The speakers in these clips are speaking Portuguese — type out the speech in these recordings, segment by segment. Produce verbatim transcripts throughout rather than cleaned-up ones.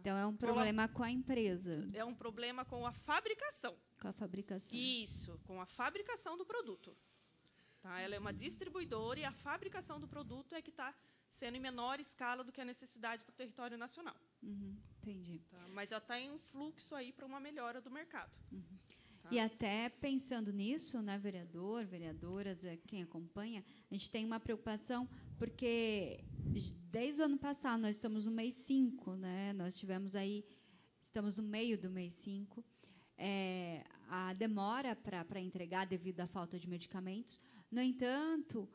Então, é um problema com a empresa. É um problema com a fabricação. Com a fabricação. Isso, com a fabricação do produto. Tá? Ela é uma distribuidora e a fabricação do produto é que está sendo em menor escala do que a necessidade para o território nacional. Uhum, entendi. Tá? Mas já está em um fluxo aí para uma melhora do mercado. Uhum. Tá? E até pensando nisso, né, vereador, vereadoras, quem acompanha, a gente tem uma preocupação, porque desde o ano passado nós estamos no mês cinco, né? Nós tivemos aí, estamos no meio do mês cinco, é, a demora para entregar devido à falta de medicamentos. No entanto,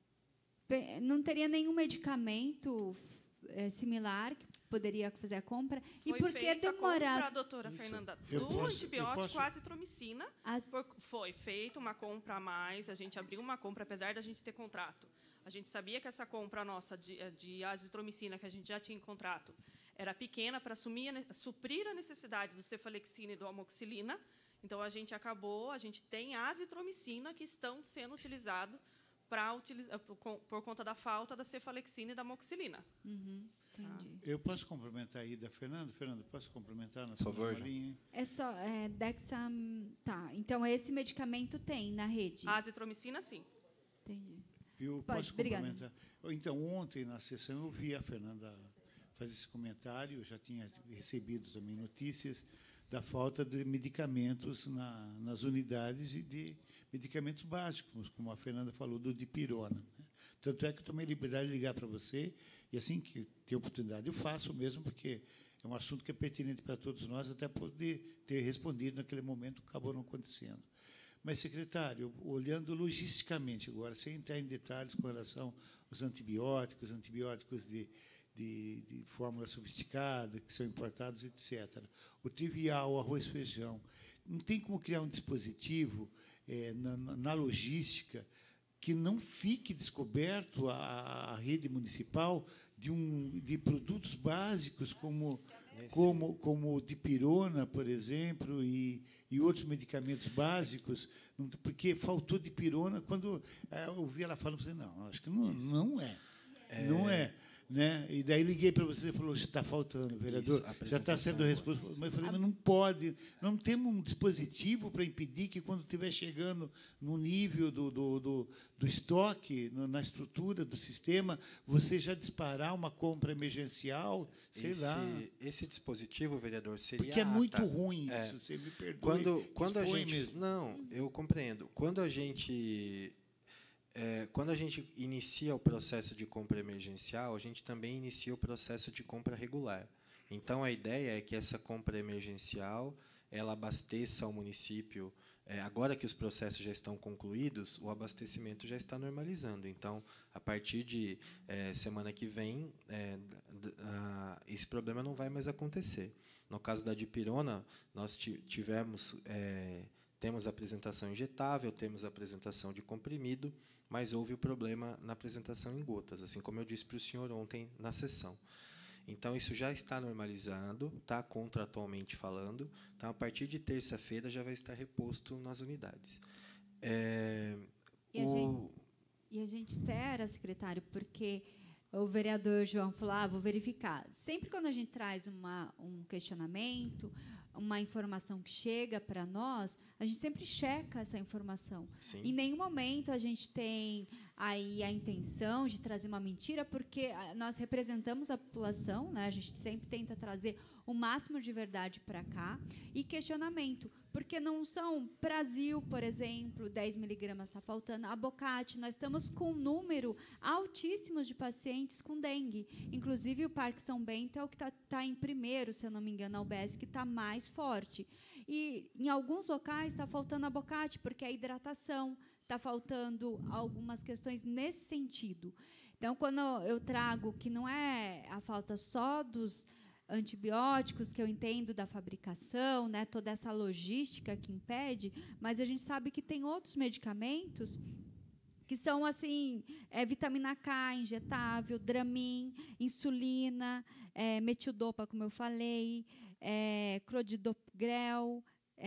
não teria nenhum medicamento é, similar que poderia fazer a compra. Foi e por que demorar? Para a doutora Isso. Fernanda, do posso, antibiótico posso... azitromicina, As... por, foi feita uma compra a mais, a gente abriu uma compra, apesar da gente ter contrato. A gente sabia que essa compra nossa de, de azitromicina, que a gente já tinha em contrato, era pequena para suprir a necessidade do cefalexina e do amoxicilina. Então, a gente acabou, a gente tem azitromicina que estão sendo utilizados para utilizar, por conta da falta da cefalexina e da amoxicilina. Uhum, entendi. Eu posso complementar aí da Fernanda? Fernanda, posso complementar na sua linha? É só é, Dexam. Tá. Então esse medicamento tem na rede. A azitromicina, sim. Entendi. Eu Pode, posso obrigada. complementar. Então, ontem na sessão eu vi a Fernanda fazer esse comentário. Eu já tinha recebido também notícias da falta de medicamentos na, nas unidades e de medicamentos básicos, como a Fernanda falou, do dipirona. Né? Tanto é que eu tomei a liberdade de ligar para você, e assim que tenho oportunidade, eu faço mesmo, porque é um assunto que é pertinente para todos nós, até poder ter respondido naquele momento, acabou não acontecendo. Mas, secretário, olhando logisticamente agora, sem entrar em detalhes com relação aos antibióticos, antibióticos de De, de fórmula sofisticada, que são importados, etcétera. O trivial, o arroz e feijão. Não tem como criar um dispositivo é, na, na logística que não fique descoberto a, a rede municipal de, um, de produtos básicos como, como, como dipirona, por exemplo, e, e outros medicamentos básicos, porque faltou dipirona. Quando eu ouvi ela falando, eu falei, não, acho que não, não é. é. Não é. Né? E daí liguei para você e falou, está faltando, vereador, Isso, já está sendo resposta. Mas eu falei, mas não pode, não temos um dispositivo para impedir que, quando estiver chegando no nível do, do, do, do estoque, no, na estrutura do sistema, você já disparar uma compra emergencial, sei esse, lá. Esse dispositivo, vereador, seria... Porque é muito ata. ruim isso, é. você me perdoe. Quando, quando a gente... Mesmo. Não, eu compreendo. Quando a gente... É, quando a gente inicia o processo de compra emergencial, a gente também inicia o processo de compra regular. Então, a ideia é que essa compra emergencial ela abasteça o município. É, agora que os processos já estão concluídos, o abastecimento já está normalizando. Então, a partir de é, semana que vem, é, a, esse problema não vai mais acontecer. No caso da dipirona, nós tivemos... É, temos a apresentação injetável, temos a apresentação de comprimido, mas houve o problema na apresentação em gotas, assim como eu disse para o senhor ontem na sessão. Então, isso já está normalizando, está contratualmente falando. Então, a partir de terça-feira, já vai estar reposto nas unidades. É, e, a o... gente, e a gente espera, secretário, porque o vereador João falou, ah, vou verificar. Sempre quando a gente traz uma, um questionamento, uma informação que chega para nós, a gente sempre checa essa informação. Sim. Em nenhum momento a gente tem aí a intenção de trazer uma mentira, porque nós representamos a população, né? A gente sempre tenta trazer o máximo de verdade para cá. E questionamento, porque não são Brasil, por exemplo, dez miligramas está faltando, abocate, nós estamos com um número altíssimo de pacientes com dengue. Inclusive, o Parque São Bento é o que está tá em primeiro, se eu não me engano, a U B S, que está mais forte. E, em alguns locais, está faltando abocate, porque é a hidratação, está faltando algumas questões nesse sentido. Então, quando eu trago que não é a falta só dos antibióticos, que eu entendo da fabricação, né, toda essa logística que impede, mas a gente sabe que tem outros medicamentos que são assim, é, vitamina K injetável, Dramin, insulina, é, metildopa, como eu falei, é, clopidogrel,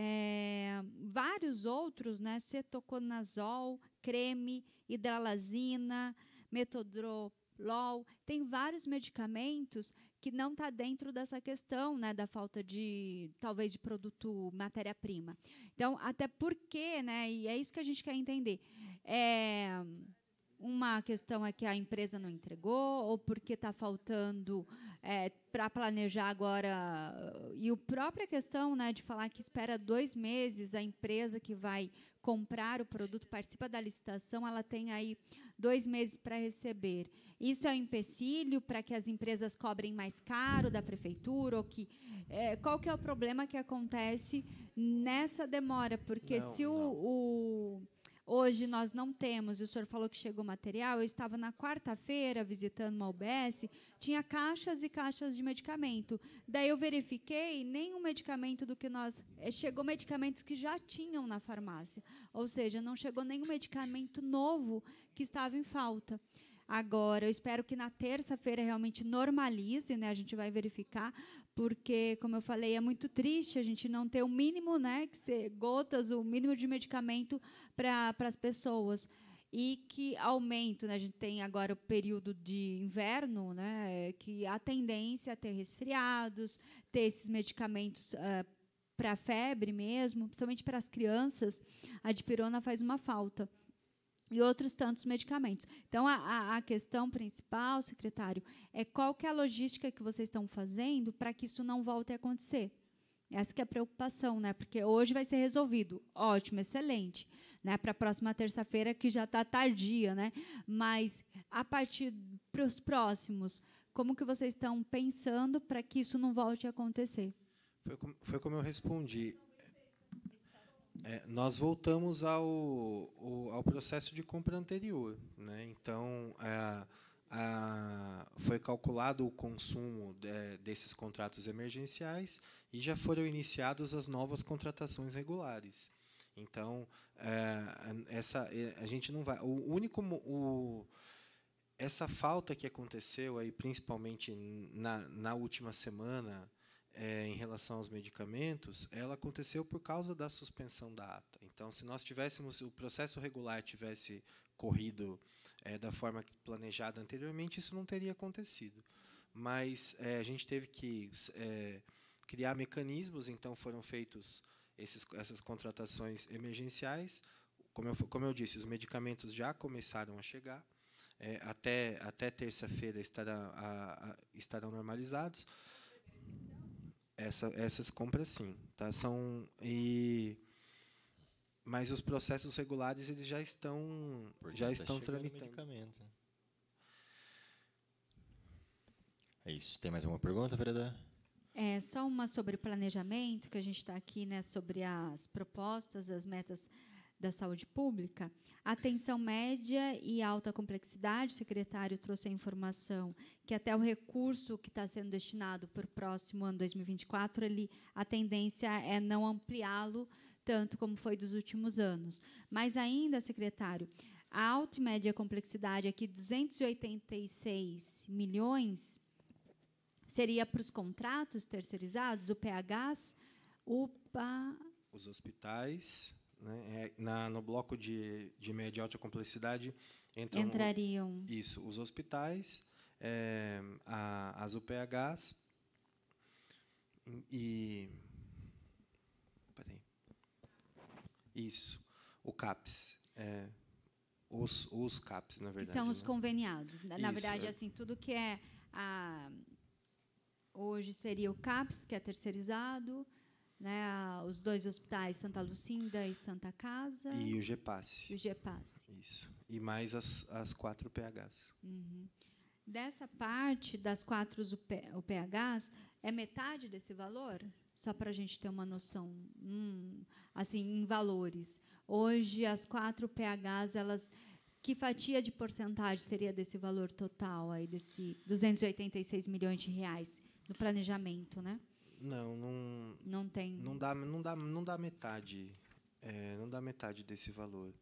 é, vários outros, né, cetoconazol, creme, hidralazina, metodrolol, tem vários medicamentos que não está dentro dessa questão, né, da falta de, talvez, de produto, matéria-prima. Então, até porque, né, e é isso que a gente quer entender, é, uma questão é que a empresa não entregou, ou porque está faltando é, para planejar agora, e a própria questão, né, de falar que espera dois meses, a empresa que vai comprar o produto, participa da licitação, ela tem aí dois meses para receber. Isso é um empecilho para que as empresas cobrem mais caro da prefeitura? Ou que, é, qual que é o problema que acontece nessa demora? Porque não, se o, o, hoje nós não temos, e o senhor falou que chegou material, eu estava na quarta-feira visitando uma U B S, tinha caixas e caixas de medicamento. Daí eu verifiquei, nenhum medicamento do que nós... Chegou medicamentos que já tinham na farmácia. Ou seja, não chegou nenhum medicamento novo que estava em falta. Agora, eu espero que na terça-feira realmente normalize, né? A gente vai verificar, porque, como eu falei, é muito triste a gente não ter o mínimo, né, que ser gotas, o mínimo de medicamento para as pessoas. E que aumento, né? A gente tem agora o período de inverno, né, que a tendência é ter resfriados, ter esses medicamentos uh, para febre mesmo, principalmente para as crianças, a dipirona faz uma falta. E outros tantos medicamentos. Então, a, a questão principal, secretário, é qual que é a logística que vocês estão fazendo para que isso não volte a acontecer. Essa que é a preocupação, né? Porque hoje vai ser resolvido. Ótimo, excelente. Né? Para a próxima terça-feira, que já está tardia, né? Mas, a partir dos próximos, como que vocês estão pensando para que isso não volte a acontecer? Foi como, foi como eu respondi. É, nós voltamos ao, ao, ao processo de compra anterior, né? Então, a, a, foi calculado o consumo de, desses contratos emergenciais e já foram iniciadas as novas contratações regulares. Então, é, essa, a gente não vai. O único, o, essa falta que aconteceu aí, principalmente na, na última semana. É, em relação aos medicamentos, ela aconteceu por causa da suspensão da ata. Então, se nós tivéssemos, o processo regular tivesse corrido é, da forma planejada anteriormente, isso não teria acontecido. Mas é, a gente teve que é, criar mecanismos, então foram feitos esses, essas contratações emergenciais. Como eu, como eu disse, os medicamentos já começaram a chegar, é, até, até terça-feira estará, a, a, estarão normalizados. Essa, essas compras, sim, tá? São e mas os processos regulares eles já estão Porque já estão tá tramitando. Medicamento. É isso. Tem mais alguma pergunta, vereadora? É só uma sobre o planejamento, que a gente está aqui, né, sobre as propostas, as metas da saúde pública. Atenção média e alta complexidade, o secretário trouxe a informação que até o recurso que está sendo destinado para o próximo ano, dois mil e vinte e quatro, ele, a tendência é não ampliá-lo tanto como foi dos últimos anos. Mas ainda, secretário, a alta e média complexidade aqui, duzentos e oitenta e seis milhões, seria para os contratos terceirizados, o P Hs, U P A... Os hospitais... Né, na, no bloco de, de média e alta complexidade entram entrariam isso, os hospitais, é, a, as U P Hs e peraí, isso, o CAPS, é, os, os CAPS, na verdade. Que são os né? conveniados. Na, na isso, verdade, é. assim, tudo que é a, hoje seria o CAPS, que é terceirizado, né, os dois hospitais, Santa Lucinda e Santa Casa. E o GEPAS. E o GEPAS. Isso. E mais as, as quatro U P Hs. Uhum. Dessa parte das quatro U P Hs, é metade desse valor? Só para a gente ter uma noção, hum, assim, em valores. Hoje, as quatro U P Hs, elas, que fatia de porcentagem seria desse valor total, aí, desse duzentos e oitenta e seis milhões de reais no planejamento, né? Não, não, não tem. Não dá, não dá, não dá metade, é, não dá metade desse valor.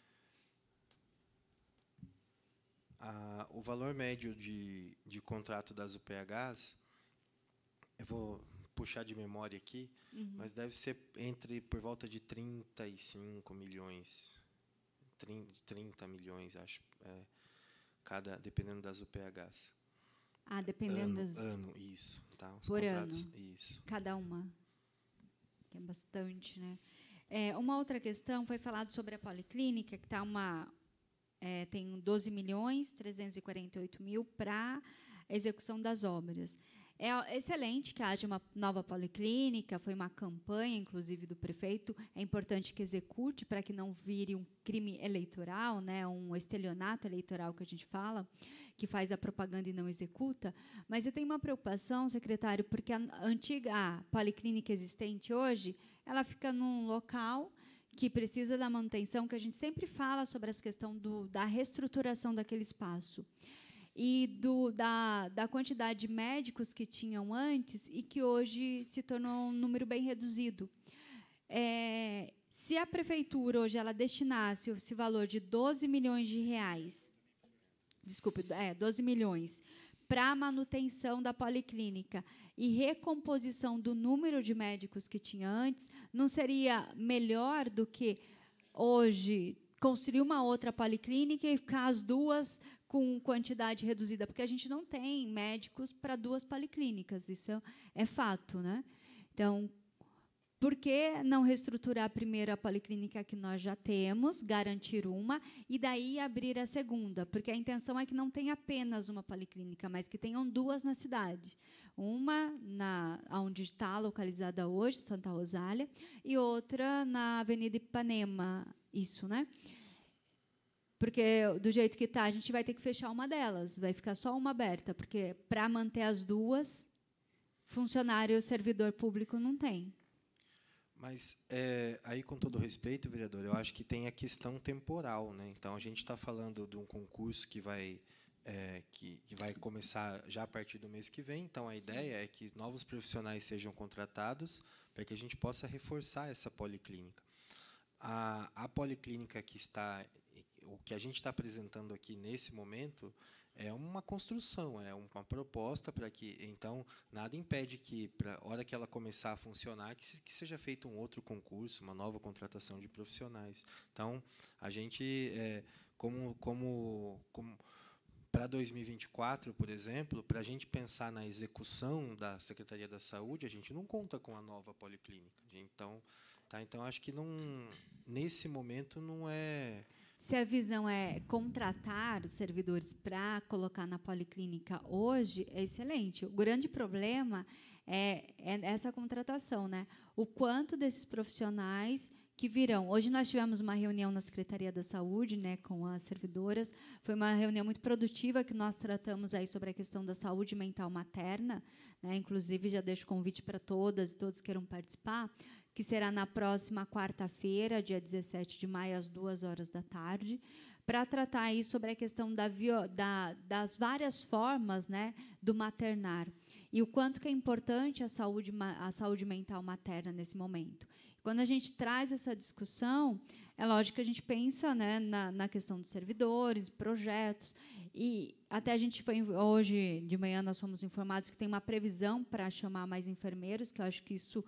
A, o valor médio de, de contrato das U P Hs, eu vou puxar de memória aqui, uhum. mas deve ser entre por volta de trinta e cinco milhões, trinta milhões, acho, é, cada, dependendo das U P Hs. Ah, dependendo ano, das... ano, isso. Tá? Os por contratos, ano. Isso. Cada uma. Que é bastante, né? É, uma outra questão foi falado sobre a policlínica, que tá uma, é, tem doze milhões trezentos e quarenta e oito mil para a execução das obras. É excelente que haja uma nova policlínica, foi uma campanha, inclusive, do prefeito. É importante que execute para que não vire um crime eleitoral, né, um estelionato eleitoral que a gente fala, que faz a propaganda e não executa. Mas eu tenho uma preocupação, secretário, porque a antiga a policlínica existente hoje, ela fica num local que precisa da manutenção, que a gente sempre fala sobre essa questão do, da reestruturação daquele espaço. E do, da, da quantidade de médicos que tinham antes e que hoje se tornou um número bem reduzido. É, se a prefeitura hoje ela destinasse esse valor de doze milhões de reais, desculpe, é, doze milhões, para a manutenção da policlínica e recomposição do número de médicos que tinha antes, não seria melhor do que hoje construir uma outra policlínica e ficar as duas com quantidade reduzida, porque a gente não tem médicos para duas policlínicas, isso é, é fato, né? Então, por que não reestruturar primeiro a policlínica que nós já temos, garantir uma, e daí abrir a segunda? Porque a intenção é que não tenha apenas uma policlínica, mas que tenham duas na cidade. Uma na onde está localizada hoje, Santa Rosália, e outra na Avenida Ipanema, isso, né? Porque, do jeito que está, a gente vai ter que fechar uma delas, vai ficar só uma aberta, porque, para manter as duas, funcionário servidor público não tem. Mas, é, aí, com todo respeito, vereador, eu acho que tem a questão temporal, né? Então, a gente está falando de um concurso que vai, é, que, que vai começar já a partir do mês que vem. Então, a ideia é que novos profissionais sejam contratados para que a gente possa reforçar essa policlínica. A, a policlínica que está... O que a gente está apresentando aqui nesse momento é uma construção, é uma proposta para que, então, nada impede que, para a hora que ela começar a funcionar, que, que seja feito um outro concurso, uma nova contratação de profissionais. Então, a gente, é, como, como, como para dois mil e vinte e quatro, por exemplo, para a gente pensar na execução da Secretaria da Saúde, a gente não conta com a nova policlínica. Então, tá, então acho que não, nesse momento não é... Se a visão é contratar os servidores para colocar na policlínica hoje, é excelente. O grande problema é, é essa contratação, né? O quanto desses profissionais que virão. Hoje nós tivemos uma reunião na Secretaria da Saúde, né, com as servidoras. Foi uma reunião muito produtiva que nós tratamos aí sobre a questão da saúde mental materna, né? Inclusive, já deixo o convite para todas e todos que queiram participar, que será na próxima quarta-feira, dia dezessete de maio, às duas horas da tarde, para tratar aí sobre a questão da, da, das várias formas, né, do maternar e o quanto que é importante a saúde, a saúde mental materna nesse momento. Quando a gente traz essa discussão, é lógico que a gente pensa, né, na, na questão dos servidores, projetos, e até a gente foi, hoje de manhã nós fomos informados que tem uma previsão para chamar mais enfermeiros, que eu acho que isso,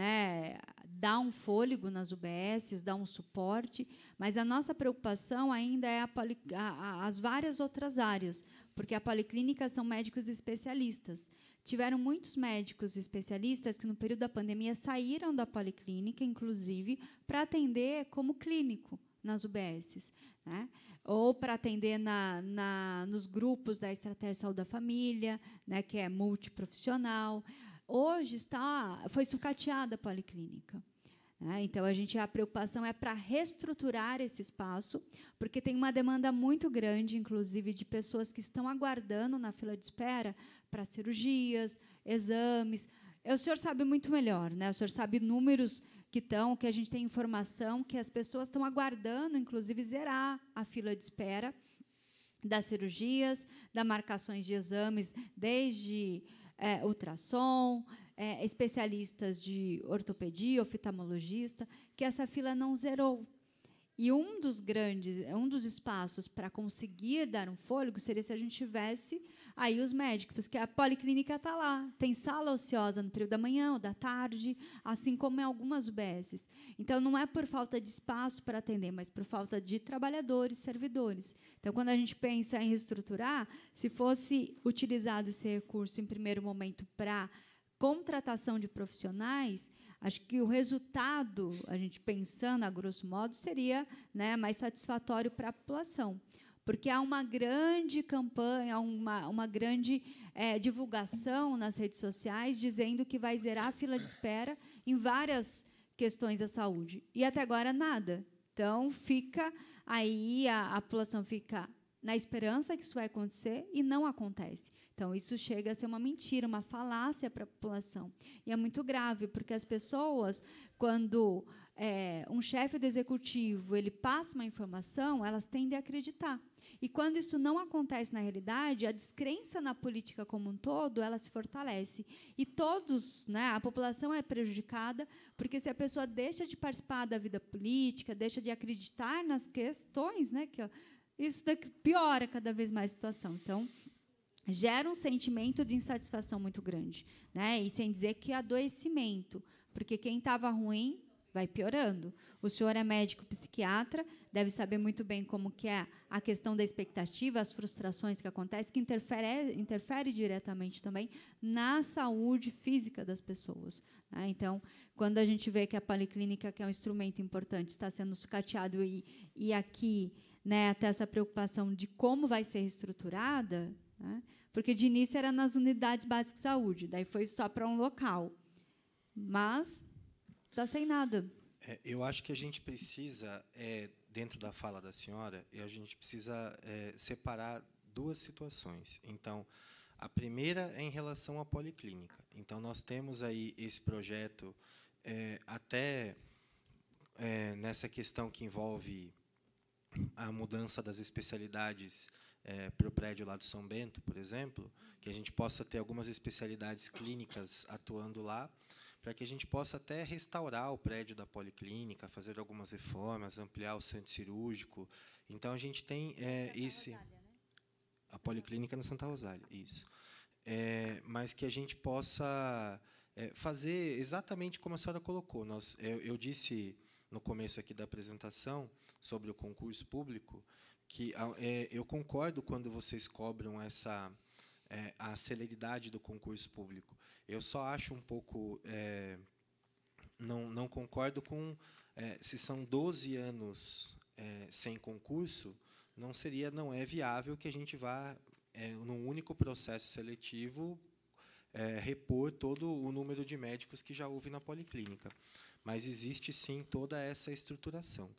né, dá um fôlego nas U B S, dá um suporte, mas a nossa preocupação ainda é a poli, a, a, as várias outras áreas, porque a policlínica são médicos especialistas. Tiveram muitos médicos especialistas que, no período da pandemia, saíram da policlínica, inclusive, para atender como clínico nas U B S, né? Ou para atender na, na, nos grupos da Estratégia de Saúde da Família, né, que é multiprofissional. Hoje está, foi sucateada a policlínica. Né? Então, a, gente, a preocupação é para reestruturar esse espaço, porque tem uma demanda muito grande, inclusive, de pessoas que estão aguardando na fila de espera para cirurgias, exames. O senhor sabe muito melhor, né? O senhor sabe números que estão, que a gente tem informação, que as pessoas estão aguardando, inclusive, zerar a fila de espera das cirurgias, das marcações de exames, desde é, ultrassom, é, especialistas de ortopedia, oftalmologista, que essa fila não zerou. E um dos grandes, um dos espaços para conseguir dar um fôlego seria se a gente tivesse aí os médicos, porque a policlínica está lá, tem sala ociosa no período da manhã ou da tarde, assim como em algumas U B Ss. Então, não é por falta de espaço para atender, mas por falta de trabalhadores, servidores. Então, quando a gente pensa em reestruturar, se fosse utilizado esse recurso, em primeiro momento, para contratação de profissionais, acho que o resultado, a gente pensando a grosso modo, seria, né, mais satisfatório para a população, porque há uma grande campanha, uma, uma grande é, divulgação nas redes sociais dizendo que vai zerar a fila de espera em várias questões da saúde. E, até agora, nada. Então, fica aí, a, a população fica na esperança que isso vai acontecer e não acontece. Então, isso chega a ser uma mentira, uma falácia para a população. E é muito grave, porque as pessoas, quando é, um chefe do executivo ele passa uma informação, elas tendem a acreditar. E, quando isso não acontece na realidade, a descrença na política como um todo, ela se fortalece. E todos, né, a população é prejudicada, porque se a pessoa deixa de participar da vida política, deixa de acreditar nas questões, né, que, ó, isso piora cada vez mais a situação. Então, gera um sentimento de insatisfação muito grande, né? E sem dizer que adoecimento, porque quem estava ruim vai piorando. O senhor é médico psiquiatra, deve saber muito bem como que é a questão da expectativa, as frustrações que acontecem, que interfere, interfere diretamente também na saúde física das pessoas, né? Então, quando a gente vê que a policlínica, que é um instrumento importante, está sendo sucateado e, e aqui, né, até essa preocupação de como vai ser reestruturada, né, porque de início era nas unidades básicas de saúde, daí foi só para um local, mas está sem nada. É, eu acho que a gente precisa, é, dentro da fala da senhora, a gente precisa é, separar duas situações. Então, a primeira é em relação à policlínica. Então, nós temos aí esse projeto, é, até é, nessa questão que envolve a mudança das especialidades é, para o prédio lá do São Bento, por exemplo, que a gente possa ter algumas especialidades clínicas atuando lá, para que a gente possa até restaurar o prédio da policlínica, fazer algumas reformas, ampliar o centro cirúrgico. Então, a gente tem é, esse... A policlínica no Santa Rosália, isso. É, mas que a gente possa é, fazer exatamente como a senhora colocou. Nós, eu, eu disse no começo aqui da apresentação sobre o concurso público, que é, eu concordo quando vocês cobram essa é, a celeridade do concurso público. Eu só acho um pouco é, não não concordo com é, se são doze anos é, sem concurso, não seria não é viável que a gente vá é, num único processo seletivo é, repor todo o número de médicos que já houve na policlínica, mas existe sim toda essa estruturação.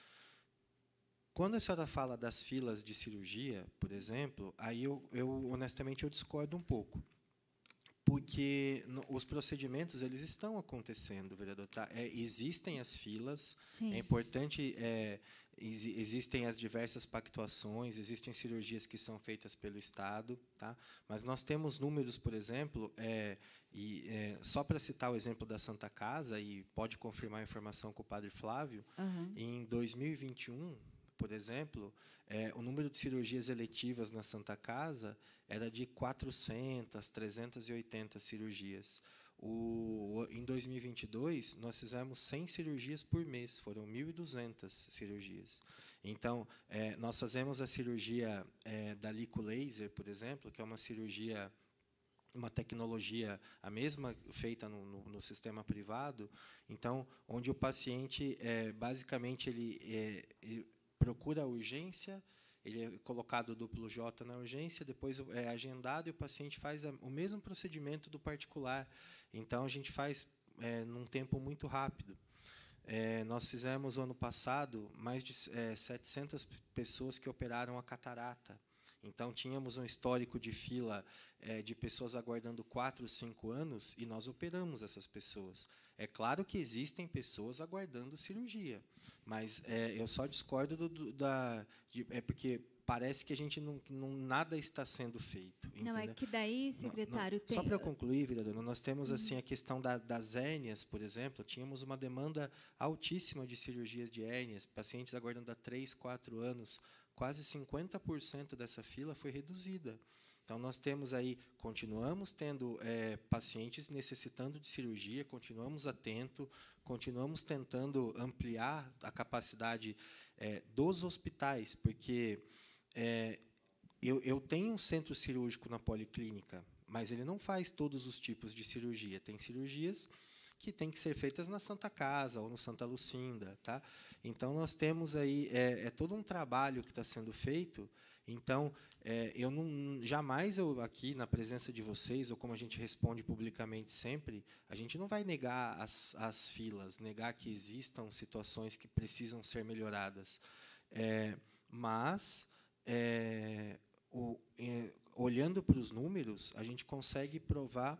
Quando a senhora fala das filas de cirurgia, por exemplo, aí eu, eu honestamente eu discordo um pouco, porque no, os procedimentos eles estão acontecendo, vereador. Tá? É, existem as filas. Sim. É importante. É, ex, existem as diversas pactuações, existem cirurgias que são feitas pelo Estado, tá? Mas nós temos números, por exemplo, é, e é, só para citar o exemplo da Santa Casa, e pode confirmar a informação com o padre Flávio, uhum. Em dois mil e vinte e um, por exemplo, é, o número de cirurgias eletivas na Santa Casa era de quatrocentas, trezentas e oitenta cirurgias. O, em dois mil e vinte e dois, nós fizemos cem cirurgias por mês, foram mil e duzentas cirurgias. Então, é, nós fazemos a cirurgia é, da lico laser, por exemplo, que é uma cirurgia, uma tecnologia, a mesma feita no, no, no sistema privado, então, onde o paciente, é, basicamente, ele, é, ele procura a urgência, ele é colocado duplo J na urgência, depois é agendado e o paciente faz o mesmo procedimento do particular. Então, a gente faz é, num tempo muito rápido. É, nós fizemos, o ano passado, mais de é, setecentas pessoas que operaram a catarata. Então, tínhamos um histórico de fila é, de pessoas aguardando quatro, cinco anos, e nós operamos essas pessoas. É claro que existem pessoas aguardando cirurgia, mas é, eu só discordo do, do, da... De, é porque, parece que a gente não, não nada está sendo feito. Não, entendeu? é que daí, secretário, não, não, tem... Só para eu concluir, vereadora, nós temos assim a questão da, das hérnias, por exemplo. Tínhamos uma demanda altíssima de cirurgias de hérnias, pacientes aguardando há três, quatro anos. Quase cinquenta por cento dessa fila foi reduzida. Então, nós temos aí, continuamos tendo é, pacientes necessitando de cirurgia, continuamos atento, continuamos tentando ampliar a capacidade é, dos hospitais, porque é, eu, eu tenho um centro cirúrgico na policlínica, mas ele não faz todos os tipos de cirurgia. Tem cirurgias que têm que ser feitas na Santa Casa ou no Santa Lucinda. Tá? Então, nós temos aí é, é todo um trabalho que está sendo feito. Então, é, eu não, jamais, eu, aqui, na presença de vocês, ou como a gente responde publicamente sempre, a gente não vai negar as, as filas, negar que existam situações que precisam ser melhoradas. É, mas, é, o, é, olhando para os números, a gente consegue provar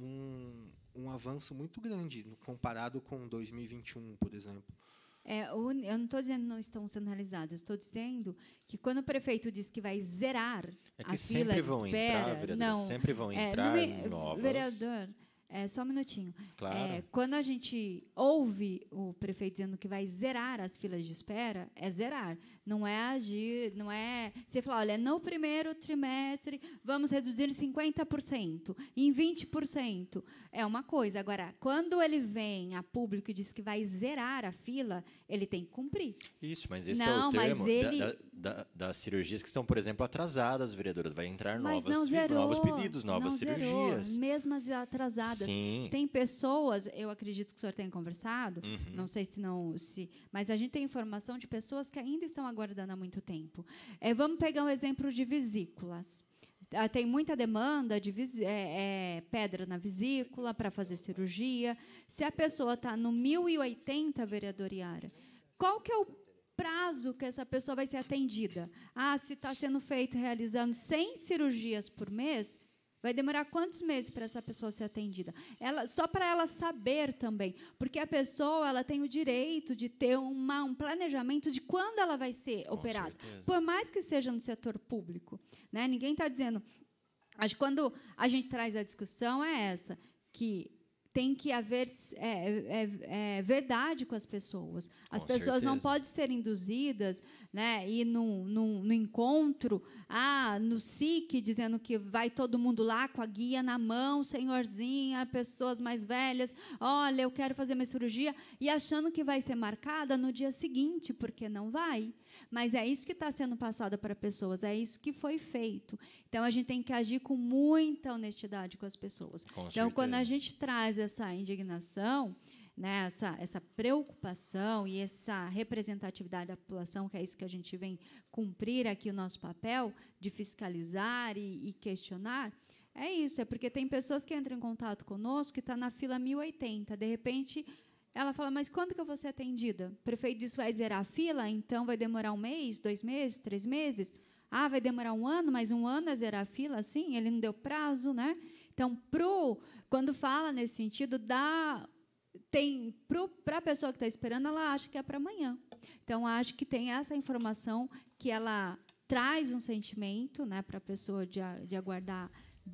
um, um avanço muito grande, comparado com dois mil e vinte e um, por exemplo. É, eu não estou dizendo que não estão sendo realizados, estou dizendo que quando o prefeito diz que vai zerar é que a fila de espera... Entrar, vereador, não, sempre vão é, entrar me, novas... Vereador, é, só um minutinho. Claro. É, quando a gente ouve o prefeito dizendo que vai zerar as filas de espera, é zerar. Não é agir, não é... Você falar, olha, no primeiro trimestre vamos reduzir cinquenta por cento, em vinte por cento. É uma coisa. Agora, quando ele vem a público e diz que vai zerar a fila, ele tem que cumprir. Isso, mas esse não, é o termo mas ele... da, da, das cirurgias que estão, por exemplo, atrasadas, vereadoras. Vai entrar mas novas, não zerou, novos pedidos, novas não cirurgias. Zerou, mesmo as atrasadas. Sim. Tem pessoas, eu acredito que o senhor tenha conversado, uhum. não sei se não... se, mas a gente tem informação de pessoas que ainda estão aguardando há muito tempo. É, vamos pegar um exemplo de vesículas. Tem muita demanda de é, é, pedra na vesícula para fazer cirurgia. Se a pessoa está no mil e oitenta, vereador Iara, qual que é o prazo que essa pessoa vai ser atendida? Ah, se está sendo feito, realizando cem cirurgias por mês, vai demorar quantos meses para essa pessoa ser atendida? Ela, só para ela saber também, porque a pessoa ela tem o direito de ter uma, um planejamento de quando ela vai ser Com operada, certeza. por mais que seja no setor público. Né? Ninguém está dizendo... Acho que quando a gente traz a discussão é essa, que tem que haver é, é, é, verdade com as pessoas. As com pessoas certeza. Não podem ser induzidas, né, ir no, no, no encontro, ah, no S I C, dizendo que vai todo mundo lá com a guia na mão, senhorzinha, pessoas mais velhas, olha, eu quero fazer minha cirurgia, e achando que vai ser marcada no dia seguinte, porque não vai. Mas é isso que está sendo passado para pessoas, é isso que foi feito. Então, a gente tem que agir com muita honestidade com as pessoas. Com então, certeza. quando a gente traz essa indignação, né, essa, essa preocupação e essa representatividade da população, que é isso que a gente vem cumprir aqui o nosso papel, de fiscalizar e, e questionar, é isso, é porque tem pessoas que entram em contato conosco que estão na fila mil e oitenta, de repente... Ela fala, mas quando que eu vou ser atendida? O prefeito disse que vai zerar a fila, então vai demorar um mês, dois meses, três meses? Ah, vai demorar um ano, mas um ano é zerar a fila? Assim, ele não deu prazo, né? Então, pro, quando fala nesse sentido, dá, tem para a pessoa que está esperando, ela acha que é para amanhã. Então, acho que tem essa informação que ela traz um sentimento, né, para a pessoa de, de aguardar,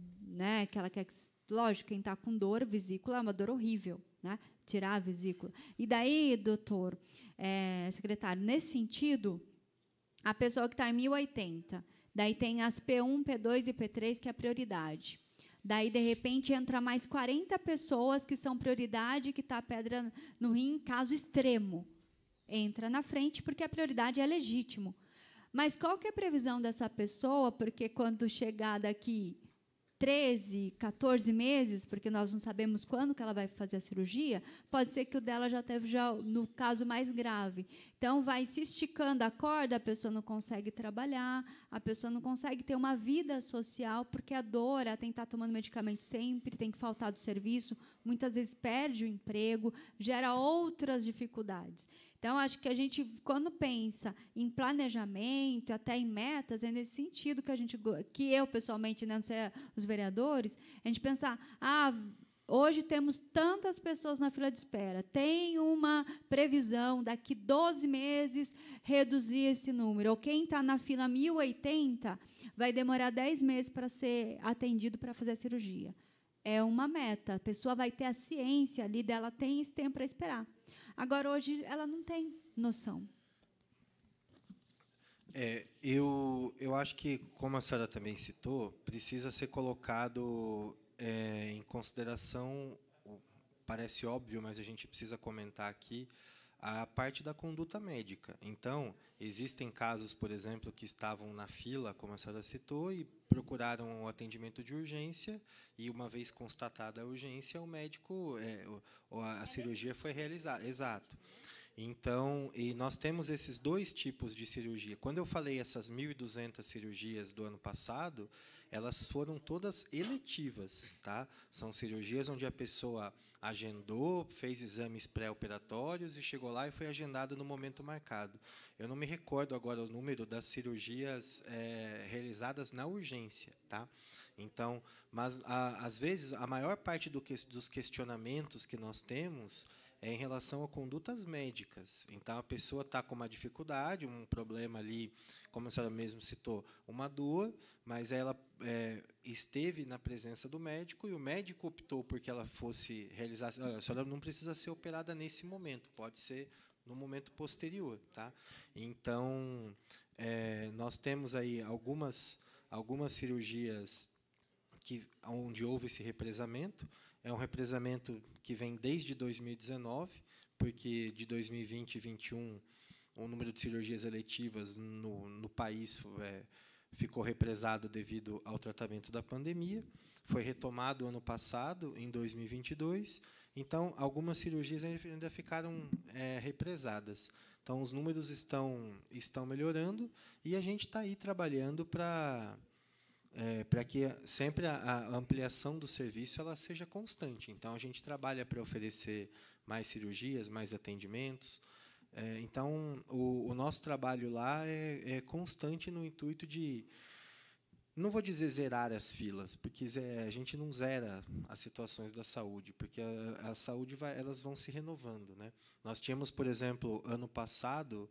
né, que ela quer que, lógico, quem está com dor, vesícula, é uma dor horrível, né? Tirar a vesícula. E daí, doutor, é, secretário, nesse sentido, a pessoa que está em mil e oitenta, daí tem as P um, P dois e P três, que é a prioridade. Daí, de repente, entra mais quarenta pessoas que são prioridade, que está a pedra no rim, caso extremo. Entra na frente, porque a prioridade é legítimo. Mas qual que é a previsão dessa pessoa? Porque quando chegar daqui treze, quatorze meses, porque nós não sabemos quando que ela vai fazer a cirurgia, pode ser que o dela já teve já no caso mais grave. Então, vai se esticando a corda, a pessoa não consegue trabalhar, a pessoa não consegue ter uma vida social, porque a dor, ela tem que estar tomando medicamento sempre, tem que faltar do serviço, muitas vezes perde o emprego, gera outras dificuldades. Então, acho que a gente, quando pensa em planejamento, até em metas, é nesse sentido que a gente, que eu, pessoalmente, né, não sei os vereadores, a gente pensar, ah, Hoje temos tantas pessoas na fila de espera. Tem uma previsão, daqui doze meses, reduzir esse número. Ou quem está na fila mil e oitenta vai demorar dez meses para ser atendido para fazer a cirurgia. É uma meta. A pessoa vai ter a ciência ali dela, tem esse tempo para esperar. Agora, hoje, ela não tem noção. É, eu, eu acho que, como a senhora também citou, precisa ser colocado é, em consideração, parece óbvio, mas a gente precisa comentar aqui, a parte da conduta médica. Então, existem casos, por exemplo, que estavam na fila, como a senhora citou, e procuraram o atendimento de urgência, e, uma vez constatada a urgência, o médico, é, a, a cirurgia foi realizada. Exato. Então, e nós temos esses dois tipos de cirurgia. Quando eu falei essas mil e duzentas cirurgias do ano passado, elas foram todas eletivas, tá? São cirurgias onde a pessoa agendou, fez exames pré-operatórios e chegou lá e foi agendado no momento marcado. Eu não me recordo agora o número das cirurgias é, realizadas na urgência, tá? Então, mas a, às vezes a maior parte do que, dos questionamentos que nós temos é em relação a condutas médicas. Então, a pessoa está com uma dificuldade, um problema ali, como a senhora mesmo citou, uma dor, mas ela é, esteve na presença do médico e o médico optou por que ela fosse realizar. A senhora não precisa ser operada nesse momento, pode ser no momento posterior, tá? Então, é, nós temos aí algumas, algumas cirurgias que, onde houve esse represamento. É um represamento que vem desde dois mil e dezenove, porque de dois mil e vinte e dois mil e vinte e um o número de cirurgias eletivas no, no país é, ficou represado devido ao tratamento da pandemia. Foi retomado ano passado, em dois mil e vinte e dois. Então, algumas cirurgias ainda ficaram é, represadas. Então, os números estão, estão melhorando e a gente está aí trabalhando para... É, para que sempre a, a ampliação do serviço ela seja constante. Então, a gente trabalha para oferecer mais cirurgias, mais atendimentos. É, então, o, o nosso trabalho lá é, é constante no intuito de, não vou dizer zerar as filas, porque a gente não zera as situações da saúde, porque a, a saúde vai, elas vão se renovando, né? Nós tínhamos, por exemplo, ano passado,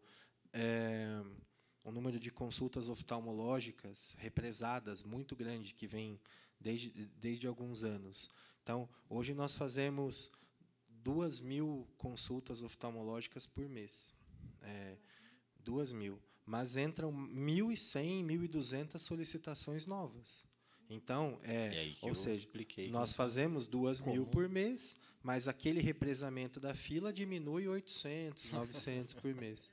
é, um número de consultas oftalmológicas represadas muito grande, que vem desde, desde alguns anos. Então, hoje nós fazemos duas mil consultas oftalmológicas por mês. É, duas mil. Mas entram mil e cem, mil e duzentas solicitações novas. Então, é, ou seja, nós fazemos duas mil por mês, mas aquele represamento da fila diminui oitocentos, novecentos por mês.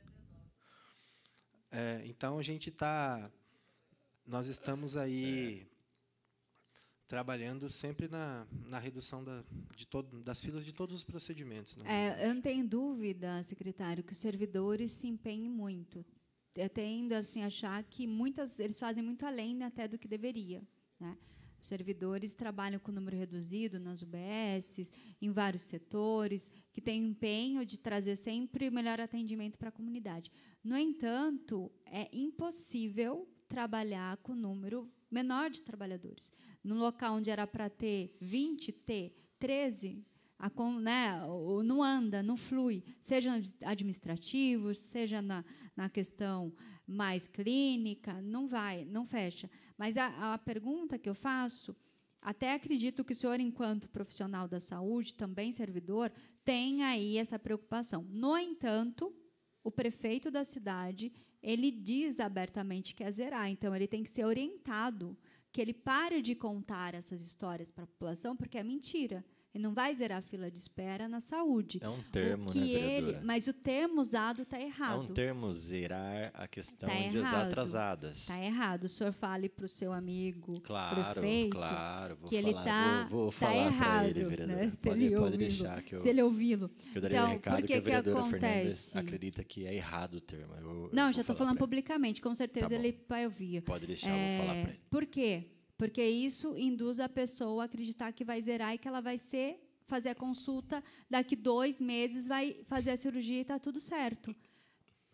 É, então, a gente está... Nós estamos aí trabalhando sempre na, na redução da, de todo, das filas de todos os procedimentos. É, eu não tenho dúvida, secretário, que os servidores se empenhem muito. Eu tendo assim, a achar que muitas, eles fazem muito além até do que deveria, né? Os servidores trabalham com número reduzido nas U B S, em vários setores, que têm empenho de trazer sempre o melhor atendimento para a comunidade. No entanto, é impossível trabalhar com número menor de trabalhadores. No local onde era para ter vinte, ter treze, a, né, não anda, não flui, seja administrativo, seja na, na questão mais clínica, não vai, não fecha. Mas a, a pergunta que eu faço, até acredito que o senhor, enquanto profissional da saúde, também servidor, tem aí essa preocupação. No entanto, o prefeito da cidade, ele diz abertamente que é zerar, então ele tem que ser orientado, que ele pare de contar essas histórias para a população, porque é mentira. Ele não vai zerar a fila de espera na saúde. É um termo, o que né, ele, mas o termo usado está errado. É um termo, zerar a questão tá de as atrasadas. Está errado. O senhor fale para o seu amigo claro, prefeito claro, vou que falar, ele está vou, vou tá falar errado. Ele, vereador. Né? Se pode, ele pode deixar que eu, se ele ouvi-lo. Que eu darei então, um recado por que que a vereadora que Fernandes acredita que é errado o termo. Eu, não, eu já estou falando publicamente. Com certeza tá ele vai ouvir. Pode deixar, é, eu vou falar para ele. Por quê? Porque isso induz a pessoa a acreditar que vai zerar e que ela vai ser... fazer a consulta, daqui dois meses vai fazer a cirurgia e está tudo certo.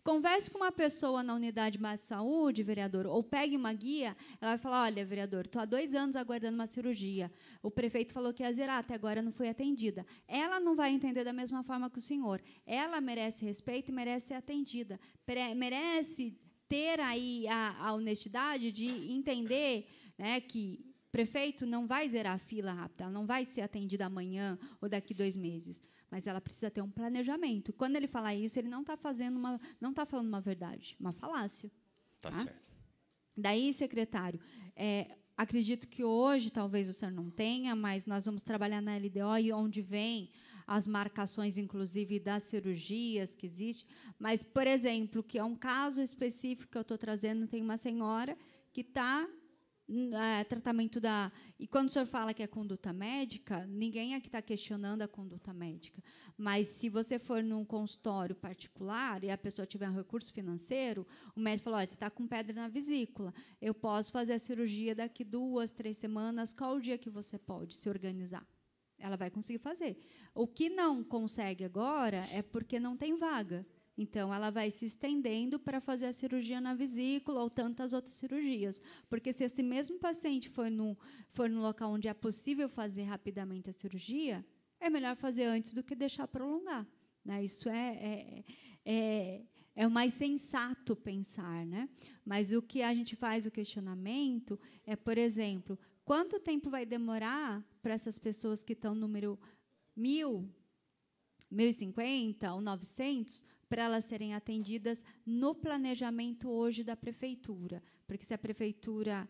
Converse com uma pessoa na unidade básica de saúde, vereador, ou pegue uma guia, ela vai falar, olha, vereador, estou há dois anos aguardando uma cirurgia. O prefeito falou que ia zerar, até agora não foi atendida. Ela não vai entender da mesma forma que o senhor. Ela merece respeito e merece ser atendida. Merece ter aí a, a honestidade de entender, né, que o prefeito não vai zerar a fila rápida, ela não vai ser atendida amanhã ou daqui dois meses. Mas ela precisa ter um planejamento. Quando ele falar isso, ele não está fazendo uma, não está falando uma verdade, uma falácia. Tá, tá? certo. Daí, secretário, é, acredito que hoje talvez o senhor não tenha, mas nós vamos trabalhar na L D O, e onde vem as marcações, inclusive, das cirurgias que existem. Mas, por exemplo, que é um caso específico que eu estou trazendo, tem uma senhora que está É, tratamento da... E quando o senhor fala que é conduta médica, ninguém aqui está questionando a conduta médica. Mas, se você for num consultório particular e a pessoa tiver um recurso financeiro, o médico falou, olha, você está com pedra na vesícula, eu posso fazer a cirurgia daqui duas, três semanas, qual o dia que você pode se organizar? Ela vai conseguir fazer. O que não consegue agora é porque não tem vaga. Então, ela vai se estendendo para fazer a cirurgia na vesícula ou tantas outras cirurgias. Porque, se esse mesmo paciente for no, for no local onde é possível fazer rapidamente a cirurgia, é melhor fazer antes do que deixar prolongar. Né? Isso é, é, é, é o mais sensato pensar. Né? Mas o que a gente faz, o questionamento, é, por exemplo, quanto tempo vai demorar para essas pessoas que estão no número mil, mil e cinquenta ou novecentos, para elas serem atendidas no planejamento hoje da prefeitura. Porque se a prefeitura,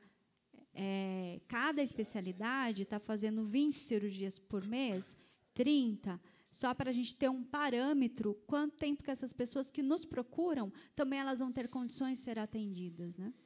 é, cada especialidade está fazendo vinte cirurgias por mês, trinta, só para a gente ter um parâmetro, quanto tempo que essas pessoas que nos procuram, também elas vão ter condições de ser atendidas. Né?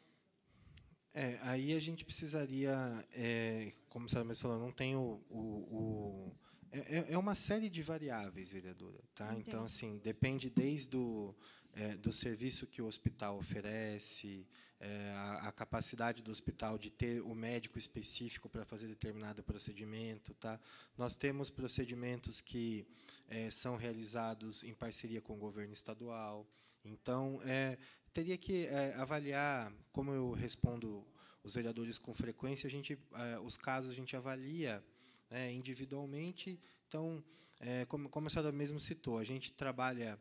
É, aí a gente precisaria, é, como a senhora mesmo falou, não tem o... o, o É, é uma série de variáveis, vereadora. Tá? Então, assim, depende desde o é, do serviço que o hospital oferece, é, a, a capacidade do hospital de ter o médico específico para fazer determinado procedimento. Tá? Nós temos procedimentos que é, são realizados em parceria com o governo estadual. Então, é, teria que é, avaliar, como eu respondo os vereadores com frequência, a gente, é, os casos a gente avalia É, individualmente. Então, é, como, como a senhora mesmo citou, a gente trabalha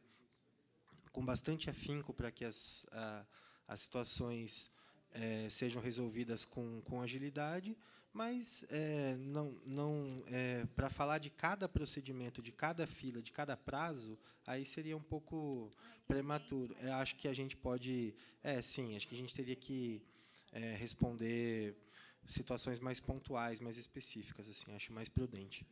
com bastante afinco para que as, a, as situações é, sejam resolvidas com, com agilidade, mas é, não, não, é, para falar de cada procedimento, de cada fila, de cada prazo, aí seria um pouco prematuro. Eu acho que a gente pode... É, sim, acho que a gente teria que é, responder situações mais pontuais, mais específicas, assim, acho mais prudente.